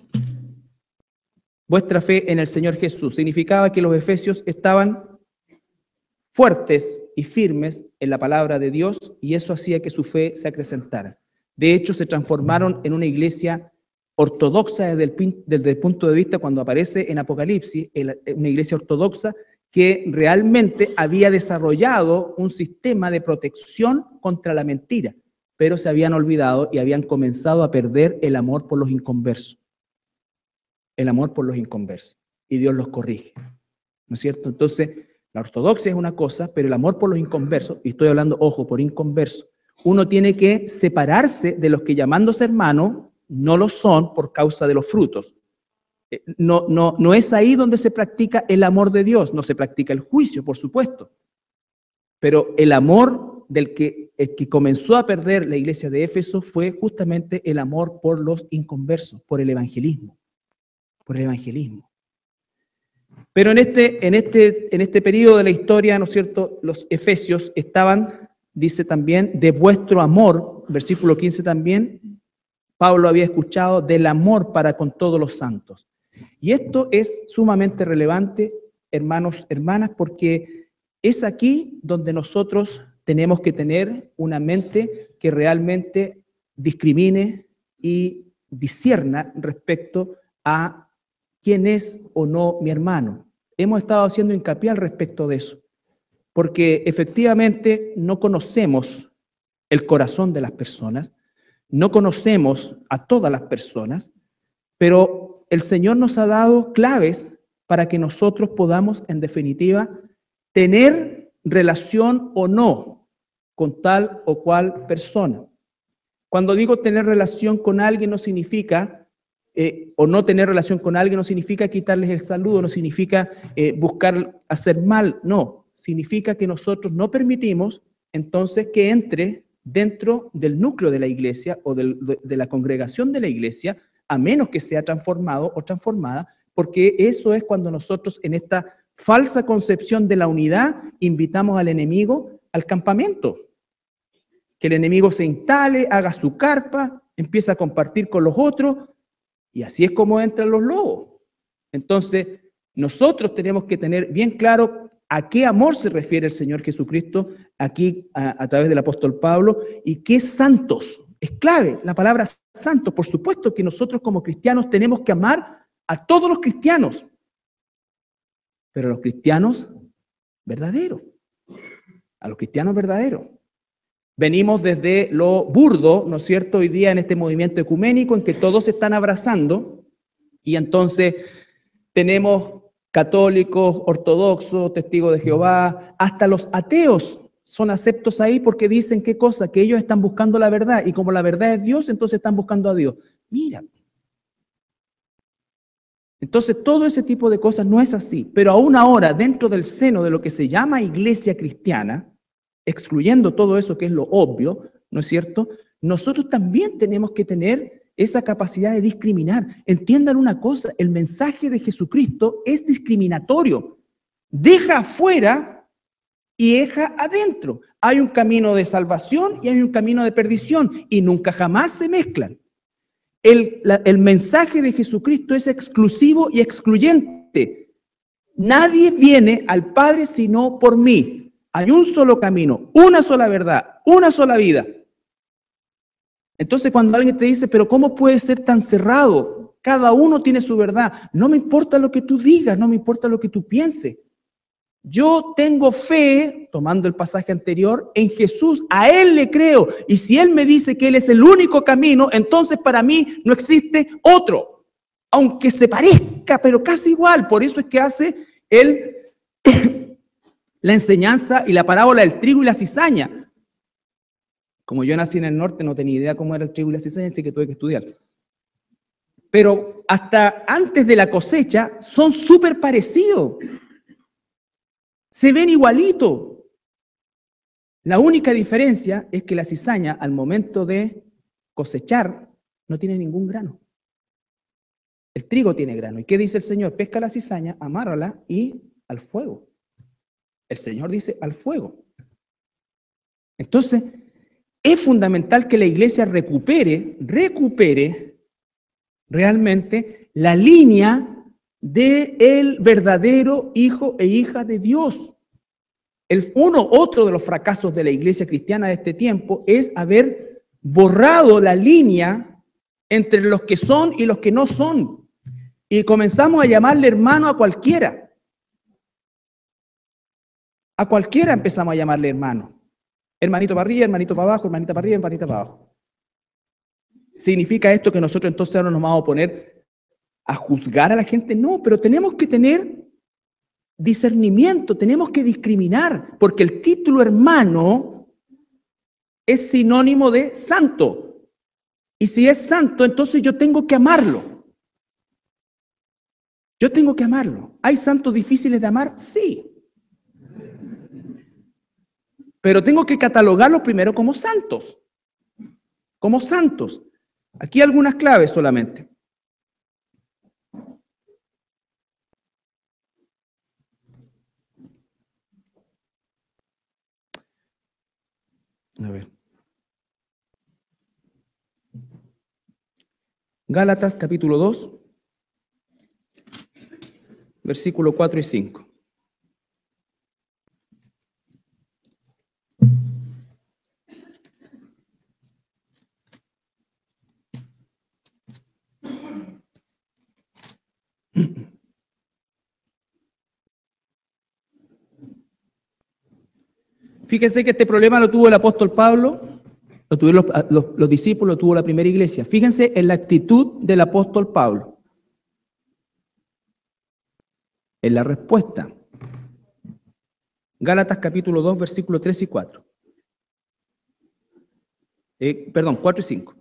vuestra fe en el Señor Jesús, significaba que los efesios estaban fuertes y firmes en la palabra de Dios, y eso hacía que su fe se acrecentara. De hecho, se transformaron en una iglesia ortodoxa desde el, desde el punto de vista, cuando aparece en Apocalipsis, una iglesia ortodoxa que realmente había desarrollado un sistema de protección contra la mentira, pero se habían olvidado y habían comenzado a perder el amor por los inconversos. El amor por los inconversos. Y Dios los corrige. ¿No es cierto? Entonces, la ortodoxia es una cosa, pero el amor por los inconversos, y estoy hablando, ojo, por inconversos, uno tiene que separarse de los que llamándose hermanos no lo son por causa de los frutos. No, no, no es ahí donde se practica el amor de Dios, no se practica el juicio, por supuesto. Pero el amor del que, el que comenzó a perder la iglesia de Éfeso fue justamente el amor por los inconversos, por el evangelismo, por el evangelismo. Pero en este, en este, en este periodo de la historia, ¿no es cierto?, los efesios estaban, dice también, de vuestro amor, versículo quince también, Pablo había escuchado del amor para con todos los santos. Y esto es sumamente relevante, hermanos, hermanas, porque es aquí donde nosotros tenemos que tener una mente que realmente discrimine y discierna respecto a quién es o no mi hermano. Hemos estado haciendo hincapié al respecto de eso, porque efectivamente no conocemos el corazón de las personas, no conocemos a todas las personas, pero el Señor nos ha dado claves para que nosotros podamos, en definitiva, tener relación o no con tal o cual persona. Cuando digo tener relación con alguien no significa, eh, o no tener relación con alguien no significa quitarles el saludo, no significa eh, buscar hacer mal, no. Significa que nosotros no permitimos entonces que entre dentro del núcleo de la iglesia o del, de, de la congregación de la iglesia, a menos que sea transformado o transformada, porque eso es cuando nosotros en esta falsa concepción de la unidad invitamos al enemigo al campamento. Que el enemigo se instale, haga su carpa, empieza a compartir con los otros, y así es como entran los lobos. Entonces, nosotros tenemos que tener bien claro a qué amor se refiere el Señor Jesucristo aquí a, a través del apóstol Pablo, y qué santos. Es clave la palabra santo. Por supuesto que nosotros como cristianos tenemos que amar a todos los cristianos, pero a los cristianos verdaderos, a los cristianos verdaderos. Venimos desde lo burdo, ¿no es cierto?, hoy día en este movimiento ecuménico en que todos se están abrazando, y entonces tenemos católicos, ortodoxos, testigos de Jehová, hasta los ateos son aceptos ahí porque dicen qué cosa, que ellos están buscando la verdad, y como la verdad es Dios, entonces están buscando a Dios. Mira. Entonces todo ese tipo de cosas no es así, pero aún ahora dentro del seno de lo que se llama iglesia cristiana, excluyendo todo eso que es lo obvio, ¿no es cierto?, nosotros también tenemos que tener esa capacidad de discriminar. Entiendan una cosa, el mensaje de Jesucristo es discriminatorio. Deja afuera y deja adentro. Hay un camino de salvación y hay un camino de perdición, y nunca jamás se mezclan. El, la, el mensaje de Jesucristo es exclusivo y excluyente. Nadie viene al Padre sino por mí. Hay un solo camino, una sola verdad, una sola vida. Entonces cuando alguien te dice, pero ¿cómo puede ser tan cerrado? Cada uno tiene su verdad. No me importa lo que tú digas, no me importa lo que tú pienses. Yo tengo fe, tomando el pasaje anterior, en Jesús, a Él le creo. Y si Él me dice que Él es el único camino, entonces para mí no existe otro. Aunque se parezca, pero casi igual. Por eso es que hace Él la enseñanza y la parábola del trigo y la cizaña. Como yo nací en el norte, no tenía idea cómo era el trigo y la cizaña, así que tuve que estudiar. Pero hasta antes de la cosecha son súper parecidos. Se ven igualitos. La única diferencia es que la cizaña, al momento de cosechar, no tiene ningún grano. El trigo tiene grano. ¿Y qué dice el Señor? Pesca la cizaña, amárrala y al fuego. El Señor dice al fuego. Entonces, es fundamental que la iglesia recupere, recupere realmente la línea del verdadero hijo e hija de Dios. El, uno, otro de los fracasos de la iglesia cristiana de este tiempo es haber borrado la línea entre los que son y los que no son. Y comenzamos a llamarle hermano a cualquiera. A cualquiera empezamos a llamarle hermano. Hermanito para arriba, hermanito para abajo, hermanita para arriba, hermanita para abajo. ¿Significa esto que nosotros entonces ahora nos vamos a poner a juzgar a la gente? No, pero tenemos que tener discernimiento, tenemos que discriminar, porque el título hermano es sinónimo de santo. Y si es santo, entonces yo tengo que amarlo. Yo tengo que amarlo. ¿Hay santos difíciles de amar? Sí. Pero tengo que catalogarlos primero como santos. Como santos. Aquí algunas claves solamente. A ver. Gálatas capítulo dos, versículo cuatro y cinco. Fíjense que este problema lo tuvo el apóstol Pablo, lo tuvieron los, los, los discípulos, lo tuvo la primera iglesia. Fíjense en la actitud del apóstol Pablo. En la respuesta. Gálatas capítulo dos, versículos tres y cuatro. Eh, perdón, cuatro y cinco.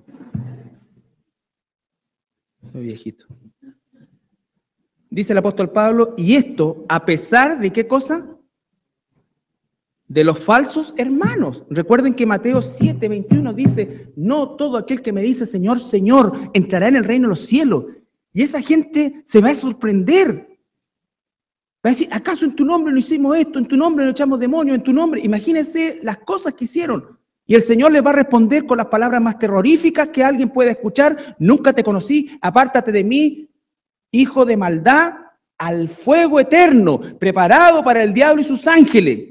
Soy viejito. Dice el apóstol Pablo, y esto a pesar de qué cosa? De los falsos hermanos. Recuerden que Mateo siete, veintiuno dice, no todo aquel que me dice Señor, Señor, entrará en el reino de los cielos. Y esa gente se va a sorprender. Va a decir, ¿acaso en tu nombre no hicimos esto? ¿En tu nombre no echamos demonios? ¿En tu nombre? Imagínense las cosas que hicieron. Y el Señor les va a responder con las palabras más terroríficas que alguien pueda escuchar. Nunca te conocí, apártate de mí, hijo de maldad, al fuego eterno, preparado para el diablo y sus ángeles.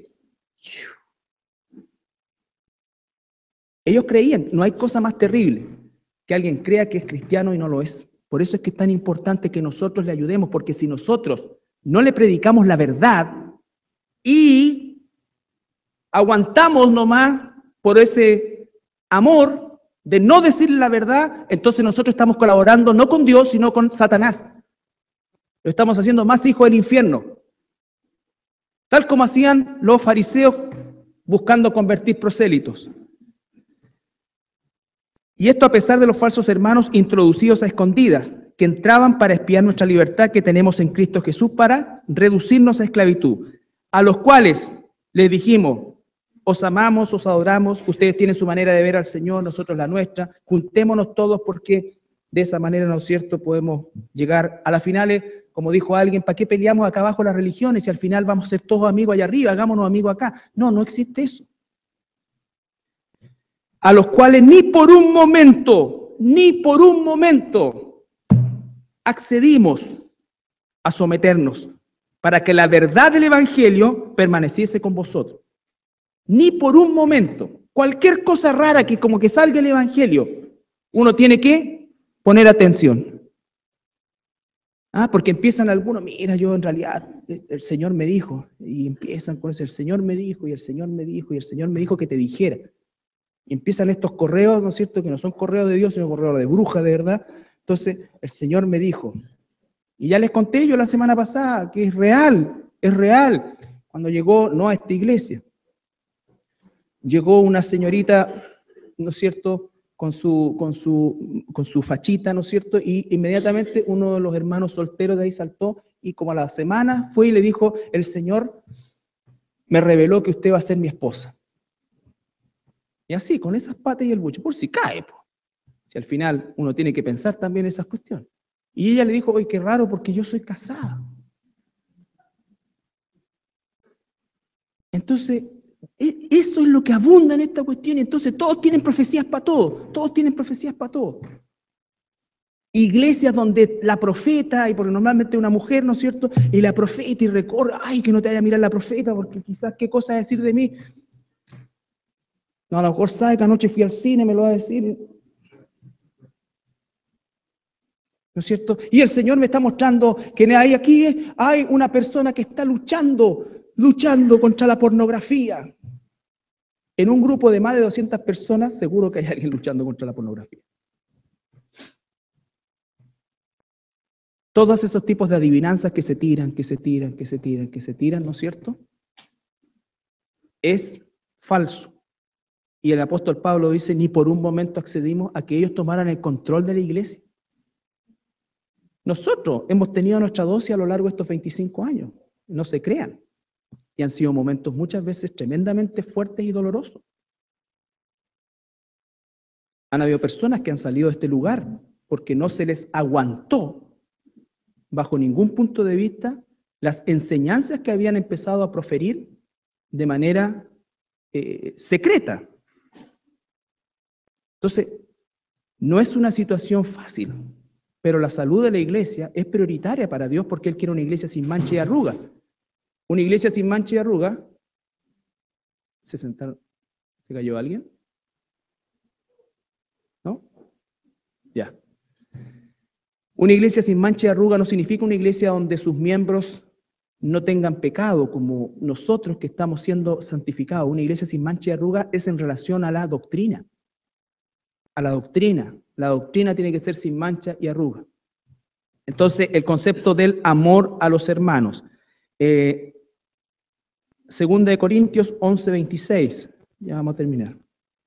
Ellos creían, no hay cosa más terrible que alguien crea que es cristiano y no lo es. Por eso es que es tan importante que nosotros le ayudemos, porque si nosotros no le predicamos la verdad y aguantamos nomás por ese amor de no decirle la verdad, entonces nosotros estamos colaborando no con Dios, sino con Satanás. Lo estamos haciendo más hijos del infierno. Tal como hacían los fariseos buscando convertir prosélitos. Y esto a pesar de los falsos hermanos introducidos a escondidas, que entraban para espiar nuestra libertad que tenemos en Cristo Jesús para reducirnos a esclavitud, a los cuales les dijimos, os amamos, os adoramos, ustedes tienen su manera de ver al Señor, nosotros la nuestra, juntémonos todos porque de esa manera, ¿no es cierto?, podemos llegar a las finales, como dijo alguien, ¿para qué peleamos acá abajo las religiones si al final vamos a ser todos amigos allá arriba, hagámonos amigos acá? No, no existe eso. A los cuales ni por un momento, ni por un momento accedimos a someternos para que la verdad del Evangelio permaneciese con vosotros. Ni por un momento. Cualquier cosa rara que como que salga el Evangelio, uno tiene que poner atención. Ah, porque empiezan algunos, mira, yo en realidad, el Señor me dijo, y empiezan con eso, el Señor me dijo, y el Señor me dijo, y el Señor me dijo que te dijera. Y empiezan estos correos, ¿no es cierto?, que no son correos de Dios, sino correos de bruja, de verdad. Entonces, el Señor me dijo, y ya les conté yo la semana pasada, que es real, es real. Cuando llegó, no a esta iglesia, llegó una señorita, ¿no es cierto?, con su, con su, con su fachita, ¿no es cierto?, y inmediatamente uno de los hermanos solteros de ahí saltó, y como a la semana fue y le dijo, el Señor me reveló que usted va a ser mi esposa. Y así, con esas patas y el buche, por si cae, po. Si al final uno tiene que pensar también esas cuestiones. Y ella le dijo, oye, qué raro, porque yo soy casada. Entonces, eso es lo que abunda en esta cuestión. Entonces, todos tienen profecías para todo. Todos tienen profecías para todo. Iglesias donde la profeta, y porque normalmente una mujer, ¿no es cierto? Y la profeta y recorre, ay, que no te vaya a mirar la profeta, porque quizás qué cosa va a decir de mí. No, a lo mejor sabe que anoche fui al cine, me lo va a decir. ¿No es cierto? Y el Señor me está mostrando que hay aquí hay una persona que está luchando, luchando contra la pornografía. En un grupo de más de doscientas personas, seguro que hay alguien luchando contra la pornografía. Todos esos tipos de adivinanzas que se tiran, que se tiran, que se tiran, que se tiran, ¿no es cierto? Es falso. Y el apóstol Pablo dice, ni por un momento accedimos a que ellos tomaran el control de la iglesia. Nosotros hemos tenido nuestra dosis a lo largo de estos veinticinco años, no se crean. Y han sido momentos muchas veces tremendamente fuertes y dolorosos. Han habido personas que han salido de este lugar porque no se les aguantó, bajo ningún punto de vista, las enseñanzas que habían empezado a proferir de manera eh, secreta. Entonces, no es una situación fácil, pero la salud de la iglesia es prioritaria para Dios porque Él quiere una iglesia sin mancha y arruga. Una iglesia sin mancha y arruga. ¿Se sentaron? ¿Se cayó alguien? ¿No? Ya. Una iglesia sin mancha y arruga no significa una iglesia donde sus miembros no tengan pecado, como nosotros que estamos siendo santificados. Una iglesia sin mancha y arruga es en relación a la doctrina. A la doctrina. La doctrina tiene que ser sin mancha y arruga. Entonces, el concepto del amor a los hermanos. Eh, Segunda de Corintios once, veintiséis. Ya vamos a terminar.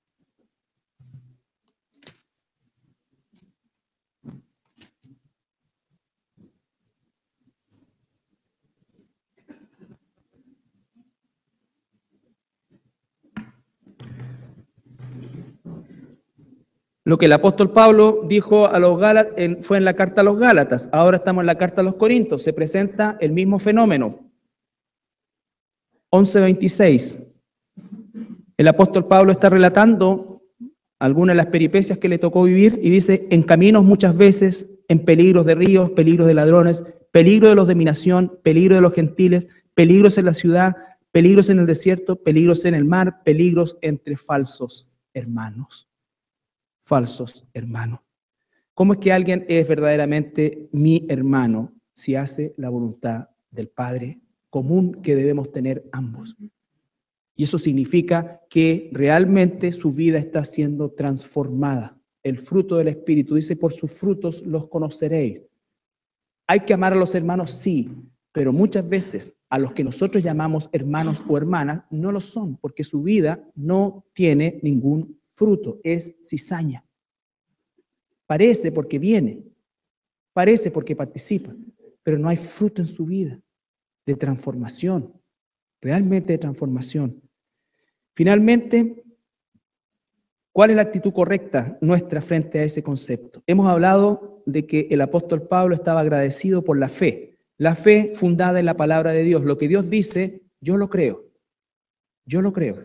Lo que el apóstol Pablo dijo a los Gálatas fue en la carta a los Gálatas. Ahora estamos en la carta a los Corintios. Se presenta el mismo fenómeno. once, veintiséis. El apóstol Pablo está relatando algunas de las peripecias que le tocó vivir y dice, en caminos muchas veces, en peligros de ríos, peligros de ladrones, peligro de los de mi nación, peligro de los gentiles, peligros en la ciudad, peligros en el desierto, peligros en el mar, peligros entre falsos hermanos. Falsos hermanos. ¿Cómo es que alguien es verdaderamente mi hermano si hace la voluntad del Padre común que debemos tener ambos? Y eso significa que realmente su vida está siendo transformada. El fruto del Espíritu dice, por sus frutos los conoceréis. ¿Hay que amar a los hermanos? Sí, pero muchas veces a los que nosotros llamamos hermanos o hermanas no lo son, porque su vida no tiene ningún fruto, es cizaña. Parece porque viene, parece porque participa, pero no hay fruto en su vida de transformación, realmente de transformación. Finalmente, ¿cuál es la actitud correcta nuestra frente a ese concepto? Hemos hablado de que el apóstol Pablo estaba agradecido por la fe, la fe fundada en la palabra de Dios. Lo que Dios dice, yo lo creo, yo lo creo.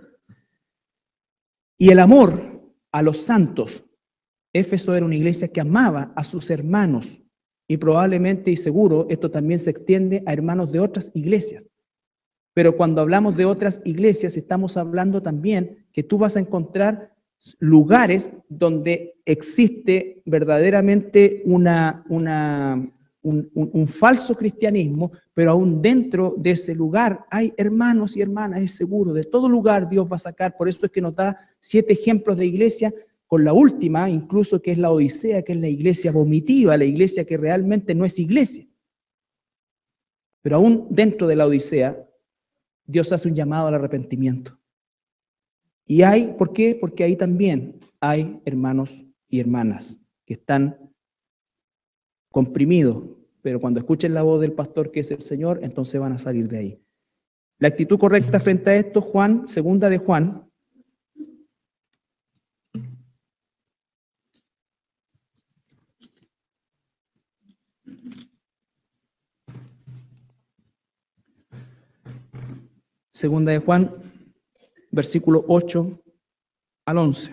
Y el amor a los santos. Éfeso era una iglesia que amaba a sus hermanos y probablemente y seguro esto también se extiende a hermanos de otras iglesias. Pero cuando hablamos de otras iglesias estamos hablando también que tú vas a encontrar lugares donde existe verdaderamente una, una, un, un, un falso cristianismo, pero aún dentro de ese lugar hay hermanos y hermanas, es seguro, de todo lugar Dios va a sacar. Por eso es que nos da siete ejemplos de iglesia, con la última, incluso que es la Odisea, que es la iglesia vomitiva, la iglesia que realmente no es iglesia. Pero aún dentro de la Odisea, Dios hace un llamado al arrepentimiento. Y hay, ¿por qué? Porque ahí también hay hermanos y hermanas que están comprimidos, pero cuando escuchen la voz del pastor que es el Señor, entonces van a salir de ahí. La actitud correcta frente a esto, Juan, segunda de Juan, segunda de Juan, versículo ocho al once.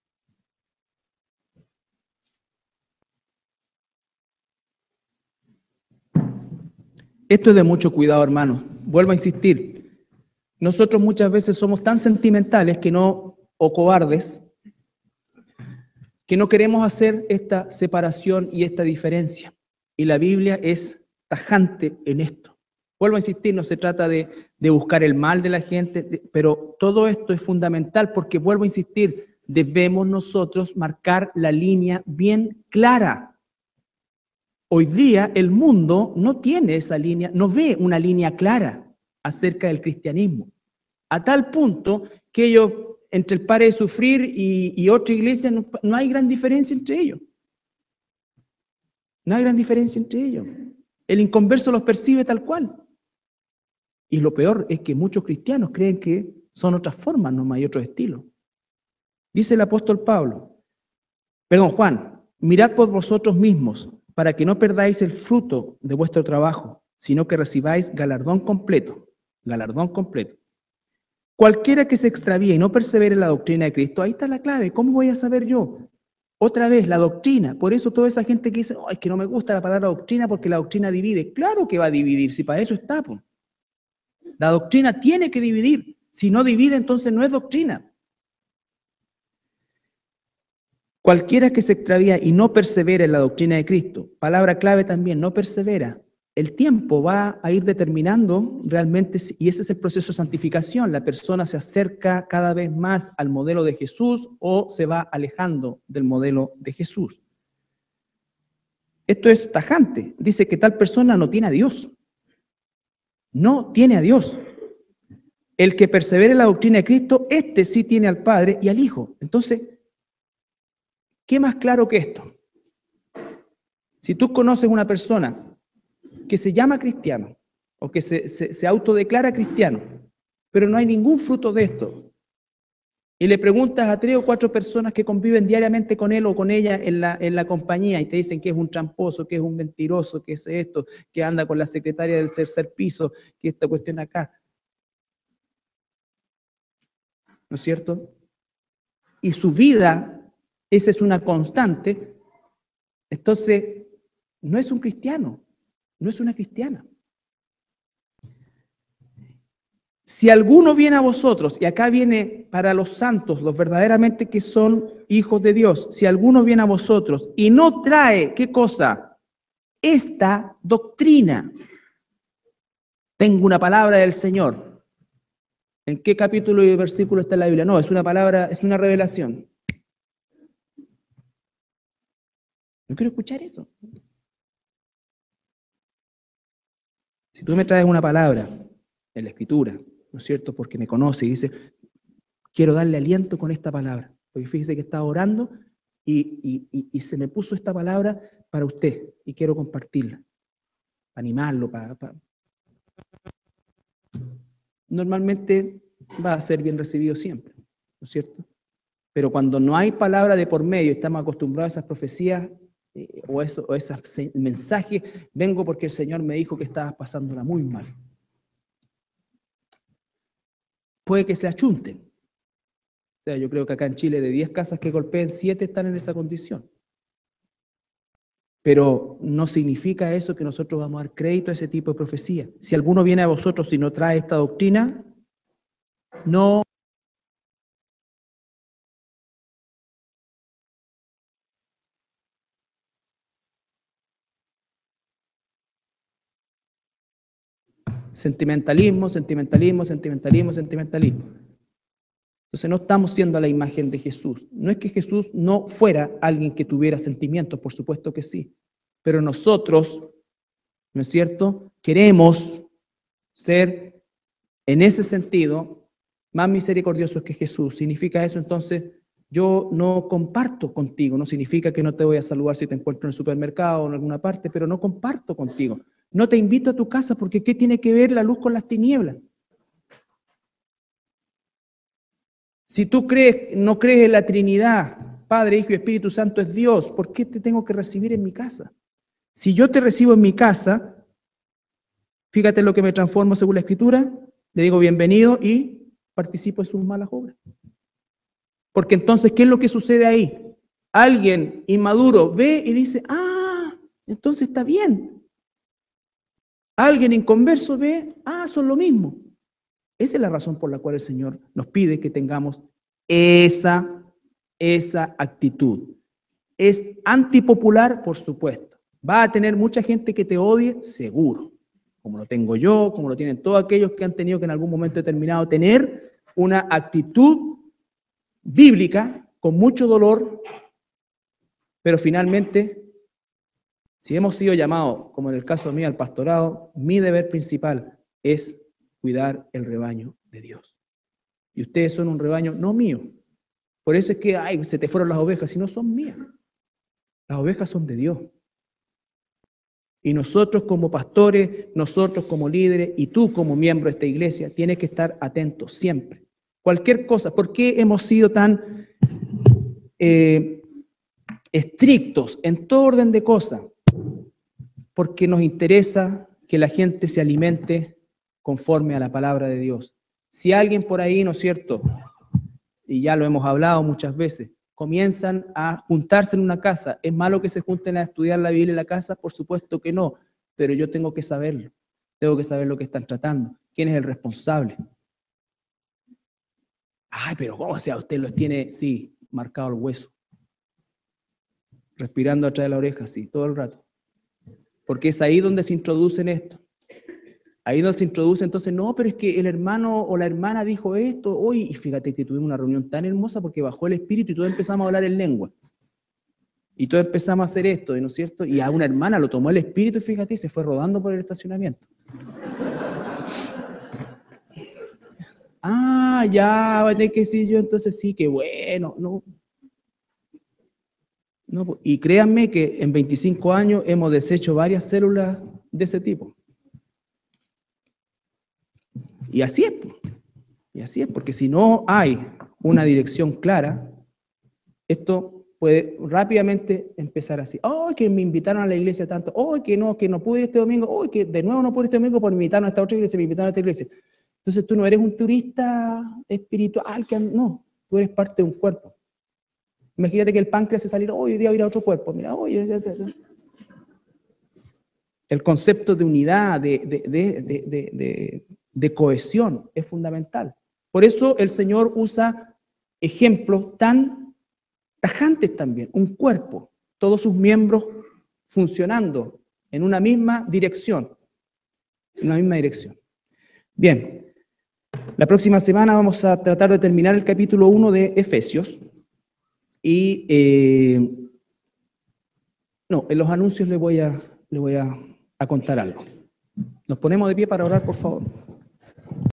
Esto es de mucho cuidado, hermano. Vuelvo a insistir. Nosotros muchas veces somos tan sentimentales que no, o cobardes, que no queremos hacer esta separación y esta diferencia. Y la Biblia es tajante en esto. Vuelvo a insistir, no se trata de, de buscar el mal de la gente, de, pero todo esto es fundamental porque, vuelvo a insistir, debemos nosotros marcar la línea bien clara. Hoy día el mundo no tiene esa línea, no ve una línea clara acerca del cristianismo, a tal punto que ellos, entre el Pare de Sufrir y, y otra iglesia, no, no hay gran diferencia entre ellos. No hay gran diferencia entre ellos. El inconverso los percibe tal cual. Y lo peor es que muchos cristianos creen que son otras formas, no hay otro estilo. Dice el apóstol Pablo, perdón, Juan, mirad por vosotros mismos, para que no perdáis el fruto de vuestro trabajo, sino que recibáis galardón completo, galardón completo. Cualquiera que se extravíe y no persevere en la doctrina de Cristo, ahí está la clave. ¿Cómo voy a saber yo? Otra vez, la doctrina. Por eso toda esa gente que dice, oh, es que no me gusta la palabra doctrina porque la doctrina divide. Claro que va a dividir, si para eso está. Pues. La doctrina tiene que dividir. Si no divide, entonces no es doctrina. Cualquiera que se extravía y no persevera en la doctrina de Cristo, palabra clave también, no persevera. El tiempo va a ir determinando realmente, y ese es el proceso de santificación, la persona se acerca cada vez más al modelo de Jesús o se va alejando del modelo de Jesús. Esto es tajante, dice que tal persona no tiene a Dios, no tiene a Dios. El que persevere en la doctrina de Cristo, este sí tiene al Padre y al Hijo. Entonces, ¿qué más claro que esto? Si tú conoces una persona que se llama cristiano o que se, se, se autodeclara cristiano, pero no hay ningún fruto de esto, y le preguntas a tres o cuatro personas que conviven diariamente con él o con ella en la, en la compañía y te dicen que es un tramposo, que es un mentiroso, que es esto, que anda con la secretaria del tercer piso, que esta cuestión acá. ¿No es cierto? Y su vida, esa es una constante, entonces no es un cristiano, no es una cristiana. Si alguno viene a vosotros, y acá viene para los santos, los verdaderamente que son hijos de Dios, si alguno viene a vosotros y no trae, ¿qué cosa? Esta doctrina. Tengo una palabra del Señor. ¿En qué capítulo y versículo está en la Biblia? No, es una palabra, es una revelación. No quiero escuchar eso. Si tú me traes una palabra en la Escritura, ¿no es cierto? Porque me conoce y dice, quiero darle aliento con esta palabra. Porque fíjese que estaba orando y, y, y, y se me puso esta palabra para usted y quiero compartirla, para animarlo, para, para... Normalmente va a ser bien recibido siempre, ¿no es cierto? Pero cuando no hay palabra de por medio, estamos acostumbrados a esas profecías eh, o, eso, o esos mensajes, vengo porque el Señor me dijo que estabas pasándola muy mal. Puede que se achunten. O sea, yo creo que acá en Chile de diez casas que golpeen, siete están en esa condición. Pero no significa eso que nosotros vamos a dar crédito a ese tipo de profecía. Si alguno viene a vosotros y no trae esta doctrina, no Sentimentalismo, sentimentalismo, sentimentalismo, sentimentalismo. Entonces no estamos siendo a la imagen de Jesús. No es que Jesús no fuera alguien que tuviera sentimientos, por supuesto que sí. Pero nosotros, ¿no es cierto?, queremos ser, en ese sentido, más misericordiosos que Jesús. ¿Significa eso entonces? Yo no comparto contigo, no significa que no te voy a saludar si te encuentro en el supermercado o en alguna parte, pero no comparto contigo. No te invito a tu casa porque ¿qué tiene que ver la luz con las tinieblas? Si tú crees, no crees en la Trinidad, Padre, Hijo y Espíritu Santo es Dios, ¿por qué te tengo que recibir en mi casa? Si yo te recibo en mi casa, fíjate lo que me transformo según la Escritura, le digo bienvenido y participo en sus malas obras. Porque entonces, ¿qué es lo que sucede ahí? Alguien inmaduro ve y dice, ah, entonces está bien. Alguien inconverso ve, ah, son lo mismo. Esa es la razón por la cual el Señor nos pide que tengamos esa, esa actitud. ¿Es antipopular? Por supuesto. ¿Va a tener mucha gente que te odie? Seguro. Como lo tengo yo, como lo tienen todos aquellos que han tenido que en algún momento determinado tener una actitud bíblica con mucho dolor, pero finalmente, si hemos sido llamados, como en el caso mío, al pastorado, mi deber principal es cuidar el rebaño de Dios. Y ustedes son un rebaño no mío. Por eso es que, ay, se te fueron las ovejas, si no son mías. Las ovejas son de Dios. Y nosotros como pastores, nosotros como líderes y tú como miembro de esta iglesia, tienes que estar atentos siempre. Cualquier cosa. ¿Por qué hemos sido tan eh, estrictos en todo orden de cosas? Porque nos interesa que la gente se alimente conforme a la palabra de Dios. Si alguien por ahí, ¿no es cierto?, y ya lo hemos hablado muchas veces, comienzan a juntarse en una casa, ¿es malo que se junten a estudiar la Biblia en la casa? Por supuesto que no, pero yo tengo que saberlo, tengo que saber lo que están tratando, quién es el responsable. Ay, pero ¿cómo sea? Usted los tiene, sí, marcado el hueso, respirando atrás de la oreja, sí, todo el rato. Porque es ahí donde se introducen esto. Ahí donde se introduce, entonces, no, pero es que el hermano o la hermana dijo esto, hoy, y fíjate que tuvimos una reunión tan hermosa porque bajó el espíritu y todos empezamos a hablar en lengua. Y todos empezamos a hacer esto, ¿no es cierto? Y a una hermana lo tomó el espíritu, fíjate, y se fue rodando por el estacionamiento. Ah, ya, voy a tener que decir yo, entonces sí, qué bueno, no. no. Y créanme que en veinticinco años hemos deshecho varias células de ese tipo. Y así es, y así es, porque si no hay una dirección clara, esto puede rápidamente empezar así. ¡Oh, que me invitaron a la iglesia tanto! ¡Oh, que no, que no pude ir este domingo! ¡Oh, que de nuevo no pude ir este domingo por invitarme a esta otra iglesia, me invitaron a esta iglesia! Entonces tú no eres un turista espiritual, que no, tú eres parte de un cuerpo. Imagínate que el páncreas se saliera, oh, hoy día voy a ir a otro cuerpo, mira, oye, oh, el concepto de unidad, de, de, de, de, de, de de cohesión es fundamental. Por eso el Señor usa ejemplos tan tajantes también, un cuerpo, todos sus miembros funcionando en una misma dirección, en una misma dirección. Bien, la próxima semana vamos a tratar de terminar el capítulo uno de Efesios y eh, no, en los anuncios les voy a, les voy a, a contar algo. Nos ponemos de pie para orar, por favor.